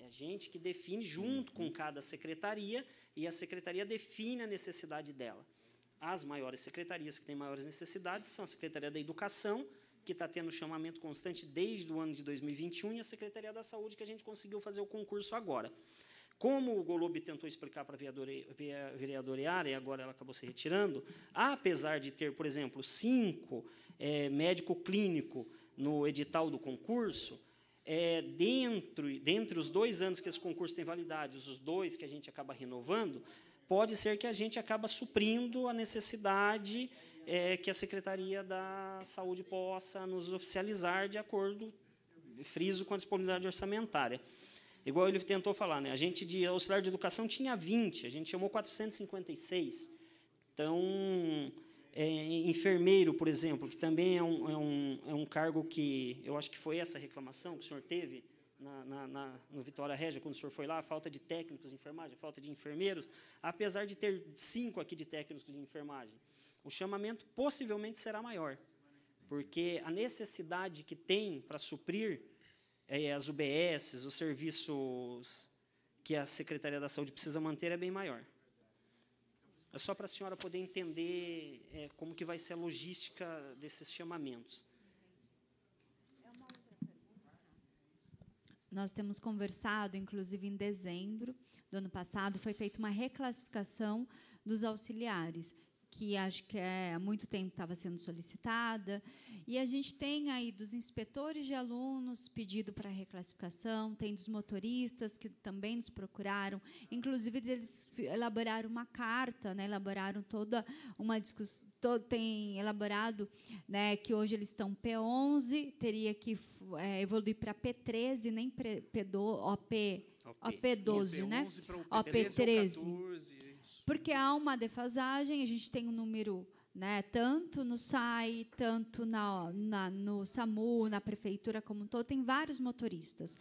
É a gente que define junto com cada secretaria e a secretaria define a necessidade dela. As maiores secretarias que têm maiores necessidades são a Secretaria da Educação, que está tendo chamamento constante desde o ano de dois mil e vinte e um, e a Secretaria da Saúde, que a gente conseguiu fazer o concurso agora. Como o Golub tentou explicar para a vereadora Yara, e agora ela acabou se retirando, apesar de ter, por exemplo, cinco é, médico clínico no edital do concurso, é, dentro, dentre os dois anos que esse concurso tem validade, os dois que a gente acaba renovando, pode ser que a gente acaba suprindo a necessidade é, que a Secretaria da Saúde possa nos oficializar de acordo, friso, com a disponibilidade orçamentária. Igual ele tentou falar, né? A gente de auxiliar de educação tinha vinte, a gente chamou quatrocentos e cinquenta e seis. Então, é, enfermeiro, por exemplo, que também é um, é, um, é um cargo que, eu acho que foi essa reclamação que o senhor teve na, na, na, no Vitória Régia, quando o senhor foi lá, a falta de técnicos de enfermagem, a falta de enfermeiros, apesar de ter cinco aqui de técnicos de enfermagem, o chamamento possivelmente será maior, porque a necessidade que tem para suprir é, as U B S, os serviços que a Secretaria da Saúde precisa manter é bem maior. É só para a senhora poder entender é, como que vai ser a logística desses chamamentos. Nós temos conversado, inclusive em dezembro do ano passado, foi feita uma reclassificação dos auxiliares, que acho que é, há muito tempo estava sendo solicitada, e a gente tem aí dos inspetores de alunos pedido para reclassificação, tem dos motoristas que também nos procuraram, inclusive eles elaboraram uma carta, né, elaboraram toda uma discussão, todo, tem elaborado, né, que hoje eles estão P onze, teria que é, evoluir para P treze, nem P doze, O P, O P doze, né? O P treze. Porque há uma defasagem, a gente tem um número, né, tanto no S A I, tanto na, na, no SAMU, na prefeitura como um todo, tem vários motoristas.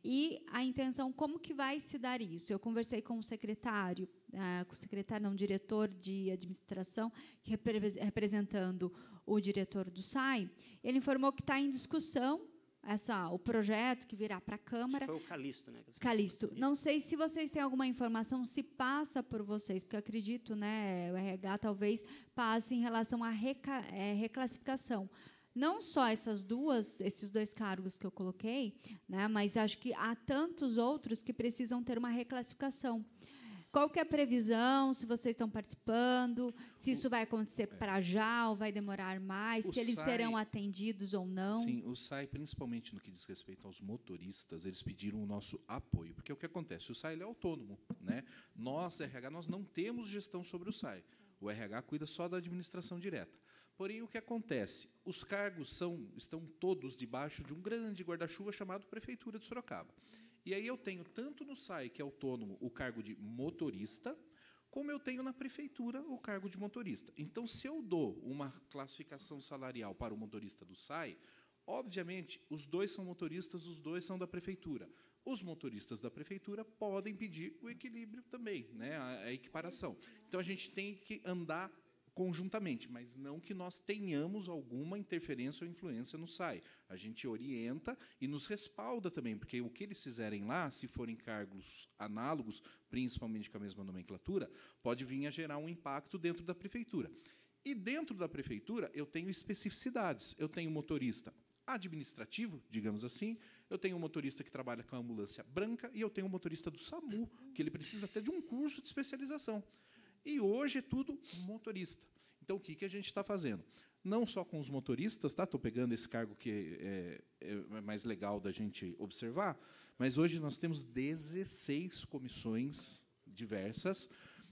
E a intenção, como que vai se dar isso? Eu conversei com o secretário, uh, com o secretário, não, diretor de administração, que repre representando o diretor do S A I, ele informou que está em discussão essa, o projeto que virá para a Câmara. Isso foi o Calixto, né? Calixto. Não sei se vocês têm alguma informação, se passa por vocês, porque eu acredito, né, o R H talvez passe em relação à reca, é, reclassificação. Não só essas duas, esses dois cargos que eu coloquei, né, mas acho que há tantos outros que precisam ter uma reclassificação. Qual que é a previsão, se vocês estão participando, se isso vai acontecer para já ou vai demorar mais, se eles serão atendidos ou não? Sim, o S A I, principalmente no que diz respeito aos motoristas, eles pediram o nosso apoio, porque o que acontece? O S A I ele é autônomo, né? Nós, R H, nós não temos gestão sobre o S A I. O R H cuida só da administração direta. Porém, o que acontece? Os cargos são, estão todos debaixo de um grande guarda-chuva chamado Prefeitura de Sorocaba. E aí eu tenho, tanto no S A I, que é autônomo, o cargo de motorista, como eu tenho na prefeitura o cargo de motorista. Então, se eu dou uma classificação salarial para o motorista do S A I, obviamente, os dois são motoristas, os dois são da prefeitura. Os motoristas da prefeitura podem pedir o equilíbrio também, né, a, a equiparação. Então, a gente tem que andar conjuntamente, mas não que nós tenhamos alguma interferência ou influência no S A I. A gente orienta e nos respalda também, porque o que eles fizerem lá, se forem cargos análogos, principalmente com a mesma nomenclatura, pode vir a gerar um impacto dentro da prefeitura. E dentro da prefeitura, eu tenho especificidades. Eu tenho motorista administrativo, digamos assim, eu tenho um motorista que trabalha com a ambulância branca e eu tenho um motorista do SAMU, que ele precisa até de um curso de especialização. E hoje é tudo motorista. Então, o que, que a gente está fazendo? Não só com os motoristas, tá? Estou pegando esse cargo que é, é mais legal da gente observar, mas hoje nós temos dezesseis comissões diversas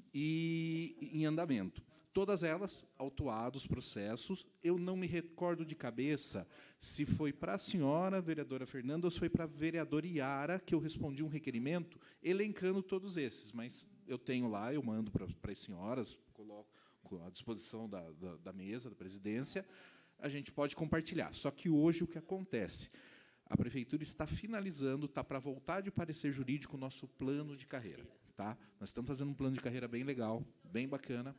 e em andamento. Todas elas autuados processos. Eu não me recordo de cabeça se foi para a senhora, vereadora Fernanda, ou se foi para a vereadora Yara, que eu respondi um requerimento elencando todos esses, mas eu tenho lá, eu mando para, para as senhoras, coloco à disposição da, da, da mesa, da presidência, a gente pode compartilhar. Só que hoje o que acontece? A prefeitura está finalizando, está para voltar de parecer jurídico o nosso plano de carreira. Tá? Nós estamos fazendo um plano de carreira bem legal, bem bacana.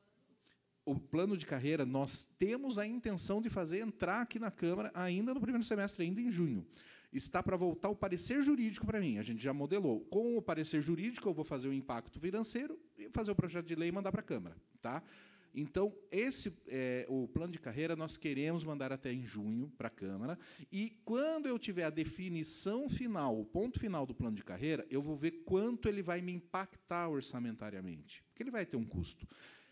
O plano de carreira, nós temos a intenção de fazer entrar aqui na Câmara ainda no primeiro semestre, ainda em junho. está para voltar o parecer jurídico para mim. A gente já modelou. Com o parecer jurídico, eu vou fazer o impacto financeiro e fazer o projeto de lei e mandar para a Câmara. Tá? Então, esse, é, o plano de carreira nós queremos mandar até em junho para a Câmara. E, quando eu tiver a definição final, o ponto final do plano de carreira, eu vou ver quanto ele vai me impactar orçamentariamente. Porque ele vai ter um custo.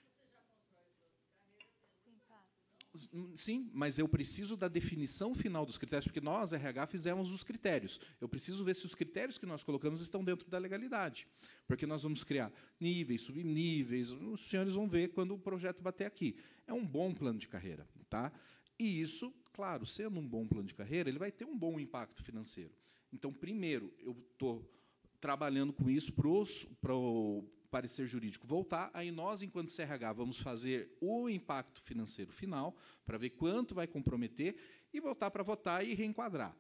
Sim, mas eu preciso da definição final dos critérios, porque nós, R H, fizemos os critérios. Eu preciso ver se os critérios que nós colocamos estão dentro da legalidade. Porque nós vamos criar níveis, subníveis, os senhores vão ver quando o projeto bater aqui. É um bom plano de carreira. Tá? E isso, claro, sendo um bom plano de carreira, ele vai ter um bom impacto financeiro. Então, primeiro, eu estou trabalhando com isso para o parecer jurídico voltar, aí nós, enquanto C R H, vamos fazer o impacto financeiro final, para ver quanto vai comprometer, e voltar para votar e reenquadrar.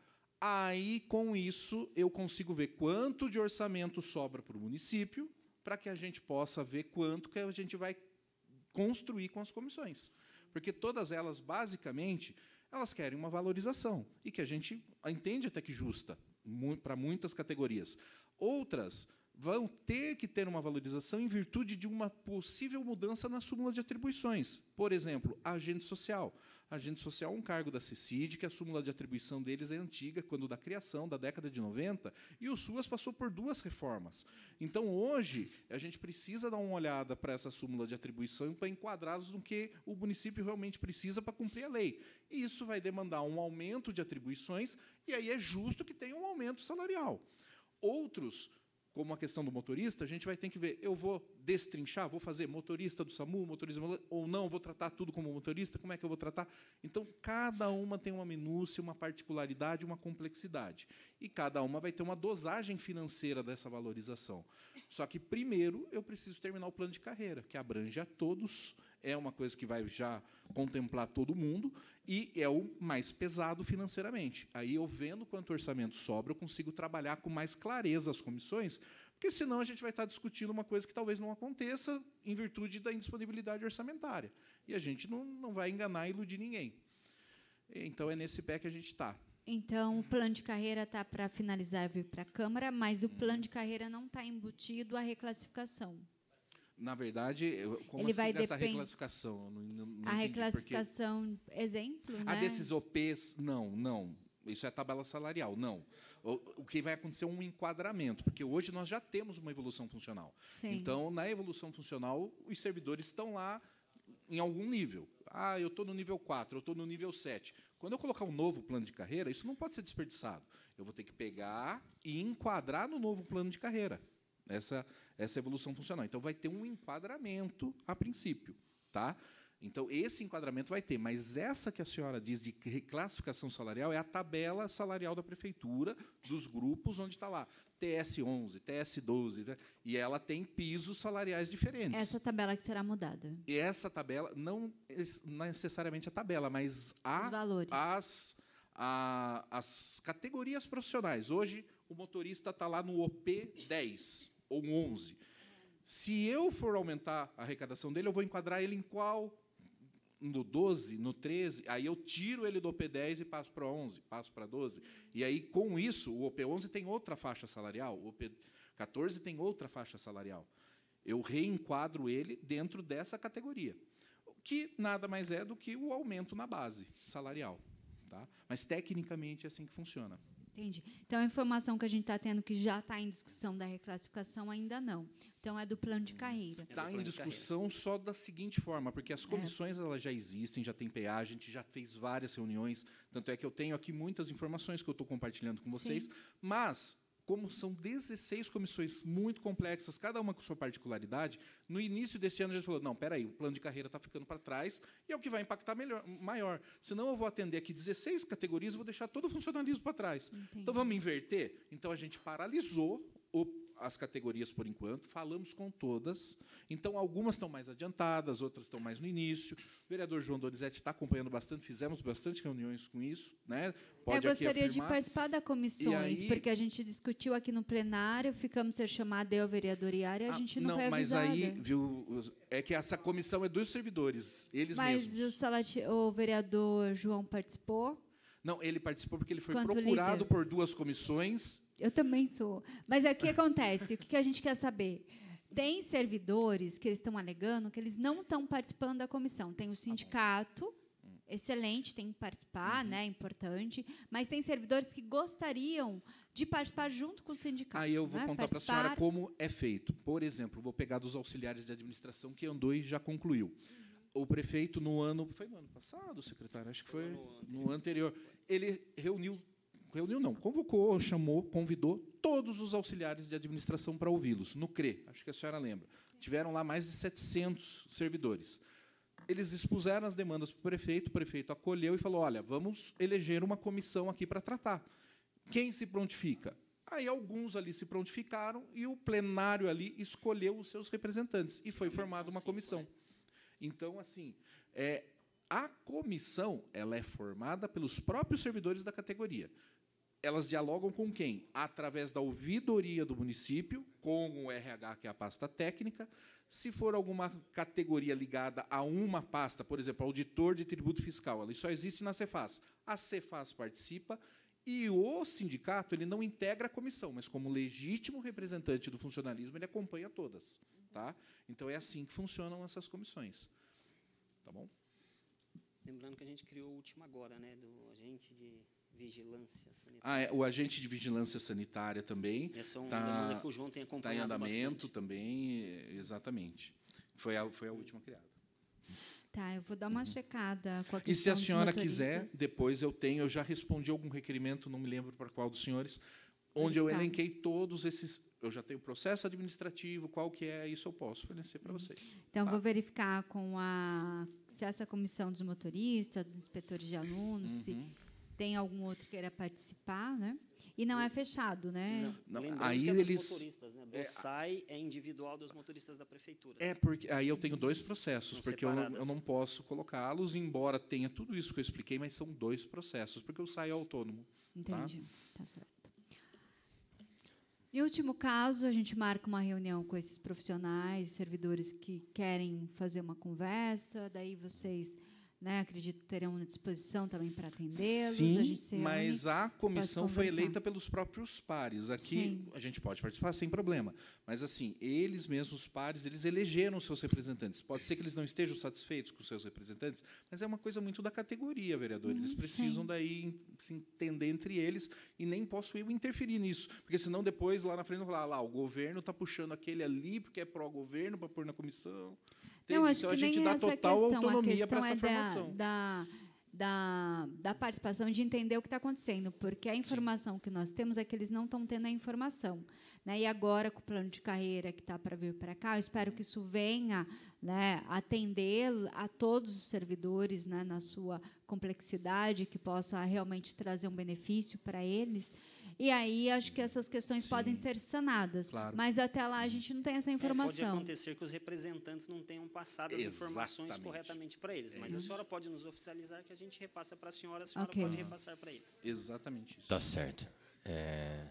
Aí, com isso, eu consigo ver quanto de orçamento sobra para o município, para que a gente possa ver quanto que a gente vai construir com as comissões. Porque todas elas, basicamente, elas querem uma valorização, e que a gente entende até que justa, para muitas categorias. Outras vão ter que ter uma valorização em virtude de uma possível mudança na súmula de atribuições. Por exemplo, agente social. Agente social é um cargo da CECID, que a súmula de atribuição deles é antiga, quando da criação, da década de noventa, e o SUAS passou por duas reformas. Então, hoje, a gente precisa dar uma olhada para essa súmula de atribuição para enquadrá-los no que o município realmente precisa para cumprir a lei. E isso vai demandar um aumento de atribuições, e aí é justo que tenha um aumento salarial. Outros, como a questão do motorista, a gente vai ter que ver, eu vou destrinchar, vou fazer motorista do SAMU, motorista ou não, vou tratar tudo como motorista, como é que eu vou tratar? Então, cada uma tem uma minúcia, uma particularidade, uma complexidade. E cada uma vai ter uma dosagem financeira dessa valorização. Só que, primeiro, eu preciso terminar o plano de carreira, que abrange a todos, é uma coisa que vai já contemplar todo mundo, e é o mais pesado financeiramente. Aí, eu vendo quanto orçamento sobra, eu consigo trabalhar com mais clareza as comissões, porque, senão, a gente vai estar discutindo uma coisa que talvez não aconteça em virtude da indisponibilidade orçamentária. E a gente não, não vai enganar e iludir ninguém. Então, é nesse pé que a gente está. Então, o plano de carreira está para finalizar e vir para a Câmara, mas o plano de carreira não está embutido à reclassificação. Na verdade, como Ele assim vai essa depend... reclassificação? Não, não, não a reclassificação, porque... exemplo, a né? desses O Ps, não, não. Isso é tabela salarial, não. O, o que vai acontecer é um enquadramento, porque hoje nós já temos uma evolução funcional. Sim. Então, na evolução funcional, os servidores estão lá em algum nível. Ah, eu estou no nível quatro, eu estou no nível sete. Quando eu colocar um novo plano de carreira, isso não pode ser desperdiçado. Eu vou ter que pegar e enquadrar no novo plano de carreira. Essa, essa evolução funcional. Então, vai ter um enquadramento a princípio. Tá? Então, esse enquadramento vai ter, mas essa que a senhora diz de reclassificação salarial é a tabela salarial da prefeitura, dos grupos, onde está lá T S onze, T S doze, né? E ela tem pisos salariais diferentes. Essa tabela que será mudada. E essa tabela, não necessariamente a tabela, mas a, os valores. As, a, as categorias profissionais. Hoje, o motorista está lá no O P dez ou onze. Se eu for aumentar a arrecadação dele, eu vou enquadrar ele em qual? No doze, no treze, aí eu tiro ele do O P dez e passo para onze, passo para doze. E aí, com isso, o O P onze tem outra faixa salarial, o O P quatorze tem outra faixa salarial. Eu reenquadro ele dentro dessa categoria, que nada mais é do que o aumento na base salarial. Tá? Mas, tecnicamente, é assim que funciona. Entendi. Então, a informação que a gente está tendo que já está em discussão da reclassificação, ainda não. Então, é do plano de carreira. Está em discussão só da seguinte forma, porque as comissões é. elas já existem, já tem P A, a gente já fez várias reuniões, tanto é que eu tenho aqui muitas informações que eu estou compartilhando com vocês, Sim. mas, como são dezesseis comissões muito complexas, cada uma com sua particularidade, no início desse ano a gente falou, não, espera aí, o plano de carreira está ficando para trás e é o que vai impactar melhor, maior. Senão eu vou atender aqui dezesseis categorias e vou deixar todo o funcionalismo para trás. Entendi. Então, vamos inverter? Então, a gente paralisou o as categorias por enquanto, falamos com todas. Então, algumas estão mais adiantadas, outras estão mais no início. O vereador João Donizete está acompanhando bastante, fizemos bastante reuniões com isso. Né? Pode eu gostaria aqui de participar das comissões, aí, porque a gente discutiu aqui no plenário, ficamos ser chamados, eu, vereador Iara, e a gente ah, não, não foi avisada. Mas aí, viu, é que essa comissão é dos servidores, eles mas mesmos. Mas o, o vereador João participou? Não, ele participou porque ele foi Quanto procurado líder. por duas comissões. Eu também sou. Mas o que acontece? O que a gente quer saber? Tem servidores que eles estão alegando que eles não estão participando da comissão. Tem o sindicato, excelente, tem que participar, uhum. né, importante, mas tem servidores que gostariam de participar junto com o sindicato. Aí eu vou né, contar para a senhora como é feito. Por exemplo, vou pegar dos auxiliares de administração, que andou e já concluiu. Uhum. O prefeito, no ano... Foi no ano passado, secretário? Acho que foi no, no anterior. Ele reuniu... Reuniu, não, convocou, chamou, convidou todos os auxiliares de administração para ouvi-los, no C R E, acho que a senhora lembra. Tiveram lá mais de setecentos servidores. Eles expuseram as demandas para o prefeito, o prefeito acolheu e falou, olha, vamos eleger uma comissão aqui para tratar. Quem se prontifica? Aí alguns ali se prontificaram e o plenário ali escolheu os seus representantes, e foi formada uma comissão. Então, assim, é, a comissão ela é formada pelos próprios servidores da categoria. Elas dialogam com quem? Através da ouvidoria do município, com o R H, que é a pasta técnica. Se for alguma categoria ligada a uma pasta, por exemplo, auditor de tributo fiscal, ela só existe na Cefaz. A Cefaz participa e o sindicato ele não integra a comissão, mas, como legítimo representante do funcionalismo, ele acompanha todas. Tá? Então, é assim que funcionam essas comissões. Tá bom? Lembrando que a gente criou o último agora, né, do agente de vigilância sanitária. Ah, é, o agente de vigilância sanitária também. Essa é uma tá, demanda que o João tem acompanhado bastante. Está em andamento bastante. também, exatamente. Foi a, foi a última criada. Tá, eu vou dar uma checada com a questão E se a senhora dos quiser, depois eu tenho, eu já respondi algum requerimento, não me lembro para qual dos senhores, onde eu elenquei todos esses, eu já tenho processo administrativo, qual que é, isso eu posso fornecer para vocês. Então, tá? vou verificar com a se essa comissão dos motoristas, dos inspetores de alunos, uhum. se tem algum outro que queira participar, né? E não é fechado, né? Não, não. Aí que é eles motoristas, né? Do é, S A I é individual dos motoristas da prefeitura. É porque aí eu tenho dois processos, são porque eu não, eu não posso colocá-los, embora tenha tudo isso que eu expliquei, mas são dois processos, porque o S A I é autônomo. Entendi. Tá, tá certo. Em último caso, a gente marca uma reunião com esses profissionais, servidores que querem fazer uma conversa, daí vocês, né, acredito que terão disposição também para atendê-los. Sim, a gente se mas reúne, a comissão foi eleita pelos próprios pares. Aqui Sim. a gente pode participar sem problema. Mas, assim, eles mesmos, os pares, eles elegeram os seus representantes. Pode ser que eles não estejam satisfeitos com os seus representantes, mas é uma coisa muito da categoria, vereador. Eles precisam, Sim. daí, se entender entre eles, e nem posso eu interferir nisso. Porque, senão, depois, lá na frente, vão falar, lá, o governo está puxando aquele ali porque é pró-governo para pôr na comissão. Não, acho então, que a gente nem dá essa total questão, autonomia para essa é formação. Da, da, da participação, de entender o que está acontecendo, porque a informação Sim. que nós temos é que eles não estão tendo a informação. Né? E agora, com o plano de carreira que está para vir para cá, eu espero que isso venha, né, atender a todos os servidores, né, na sua complexidade, que possa realmente trazer um benefício para eles. E aí, acho que essas questões Sim. podem ser sanadas. Claro. Mas, até lá, a gente não tem essa informação. É, pode acontecer que os representantes não tenham passado as Exatamente. informações corretamente para eles. Mas é a senhora pode nos oficializar que a gente repassa para a senhora, a senhora okay. pode repassar para eles. Exatamente isso. Tá certo. É...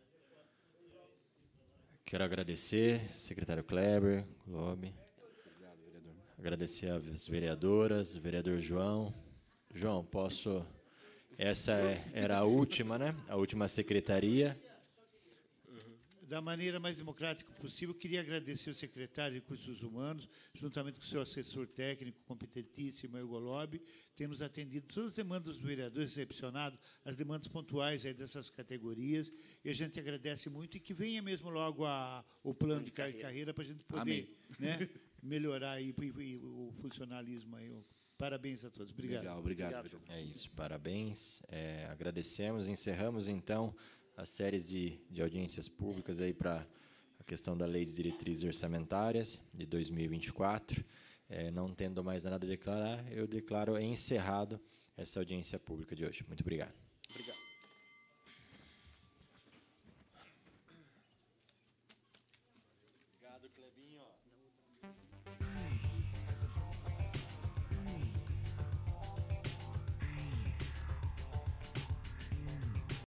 Quero agradecer, secretário Kleber, Globe. Obrigado, vereador. Agradecer às vereadoras, vereador João. João, posso... Essa era a última, né? A última secretaria. Da maneira mais democrática possível, queria agradecer ao secretário de Recursos Humanos, juntamente com o seu assessor técnico, competentíssimo, o Golob, ter nos atendido todas as demandas dos vereadores, recepcionado as demandas pontuais aí dessas categorias, e a gente agradece muito, e que venha mesmo logo a, o plano de carreira, carreira para a gente poder né, melhorar aí, o funcionalismo aí. Parabéns a todos. Obrigado. Legal, obrigado. obrigado. É isso, parabéns. É, agradecemos, encerramos, então, as séries de, de audiências públicas aí para a questão da Lei de Diretrizes Orçamentárias de dois mil e vinte e quatro. É, não tendo mais nada a declarar, eu declaro encerrado essa audiência pública de hoje. Muito obrigado. Obrigado.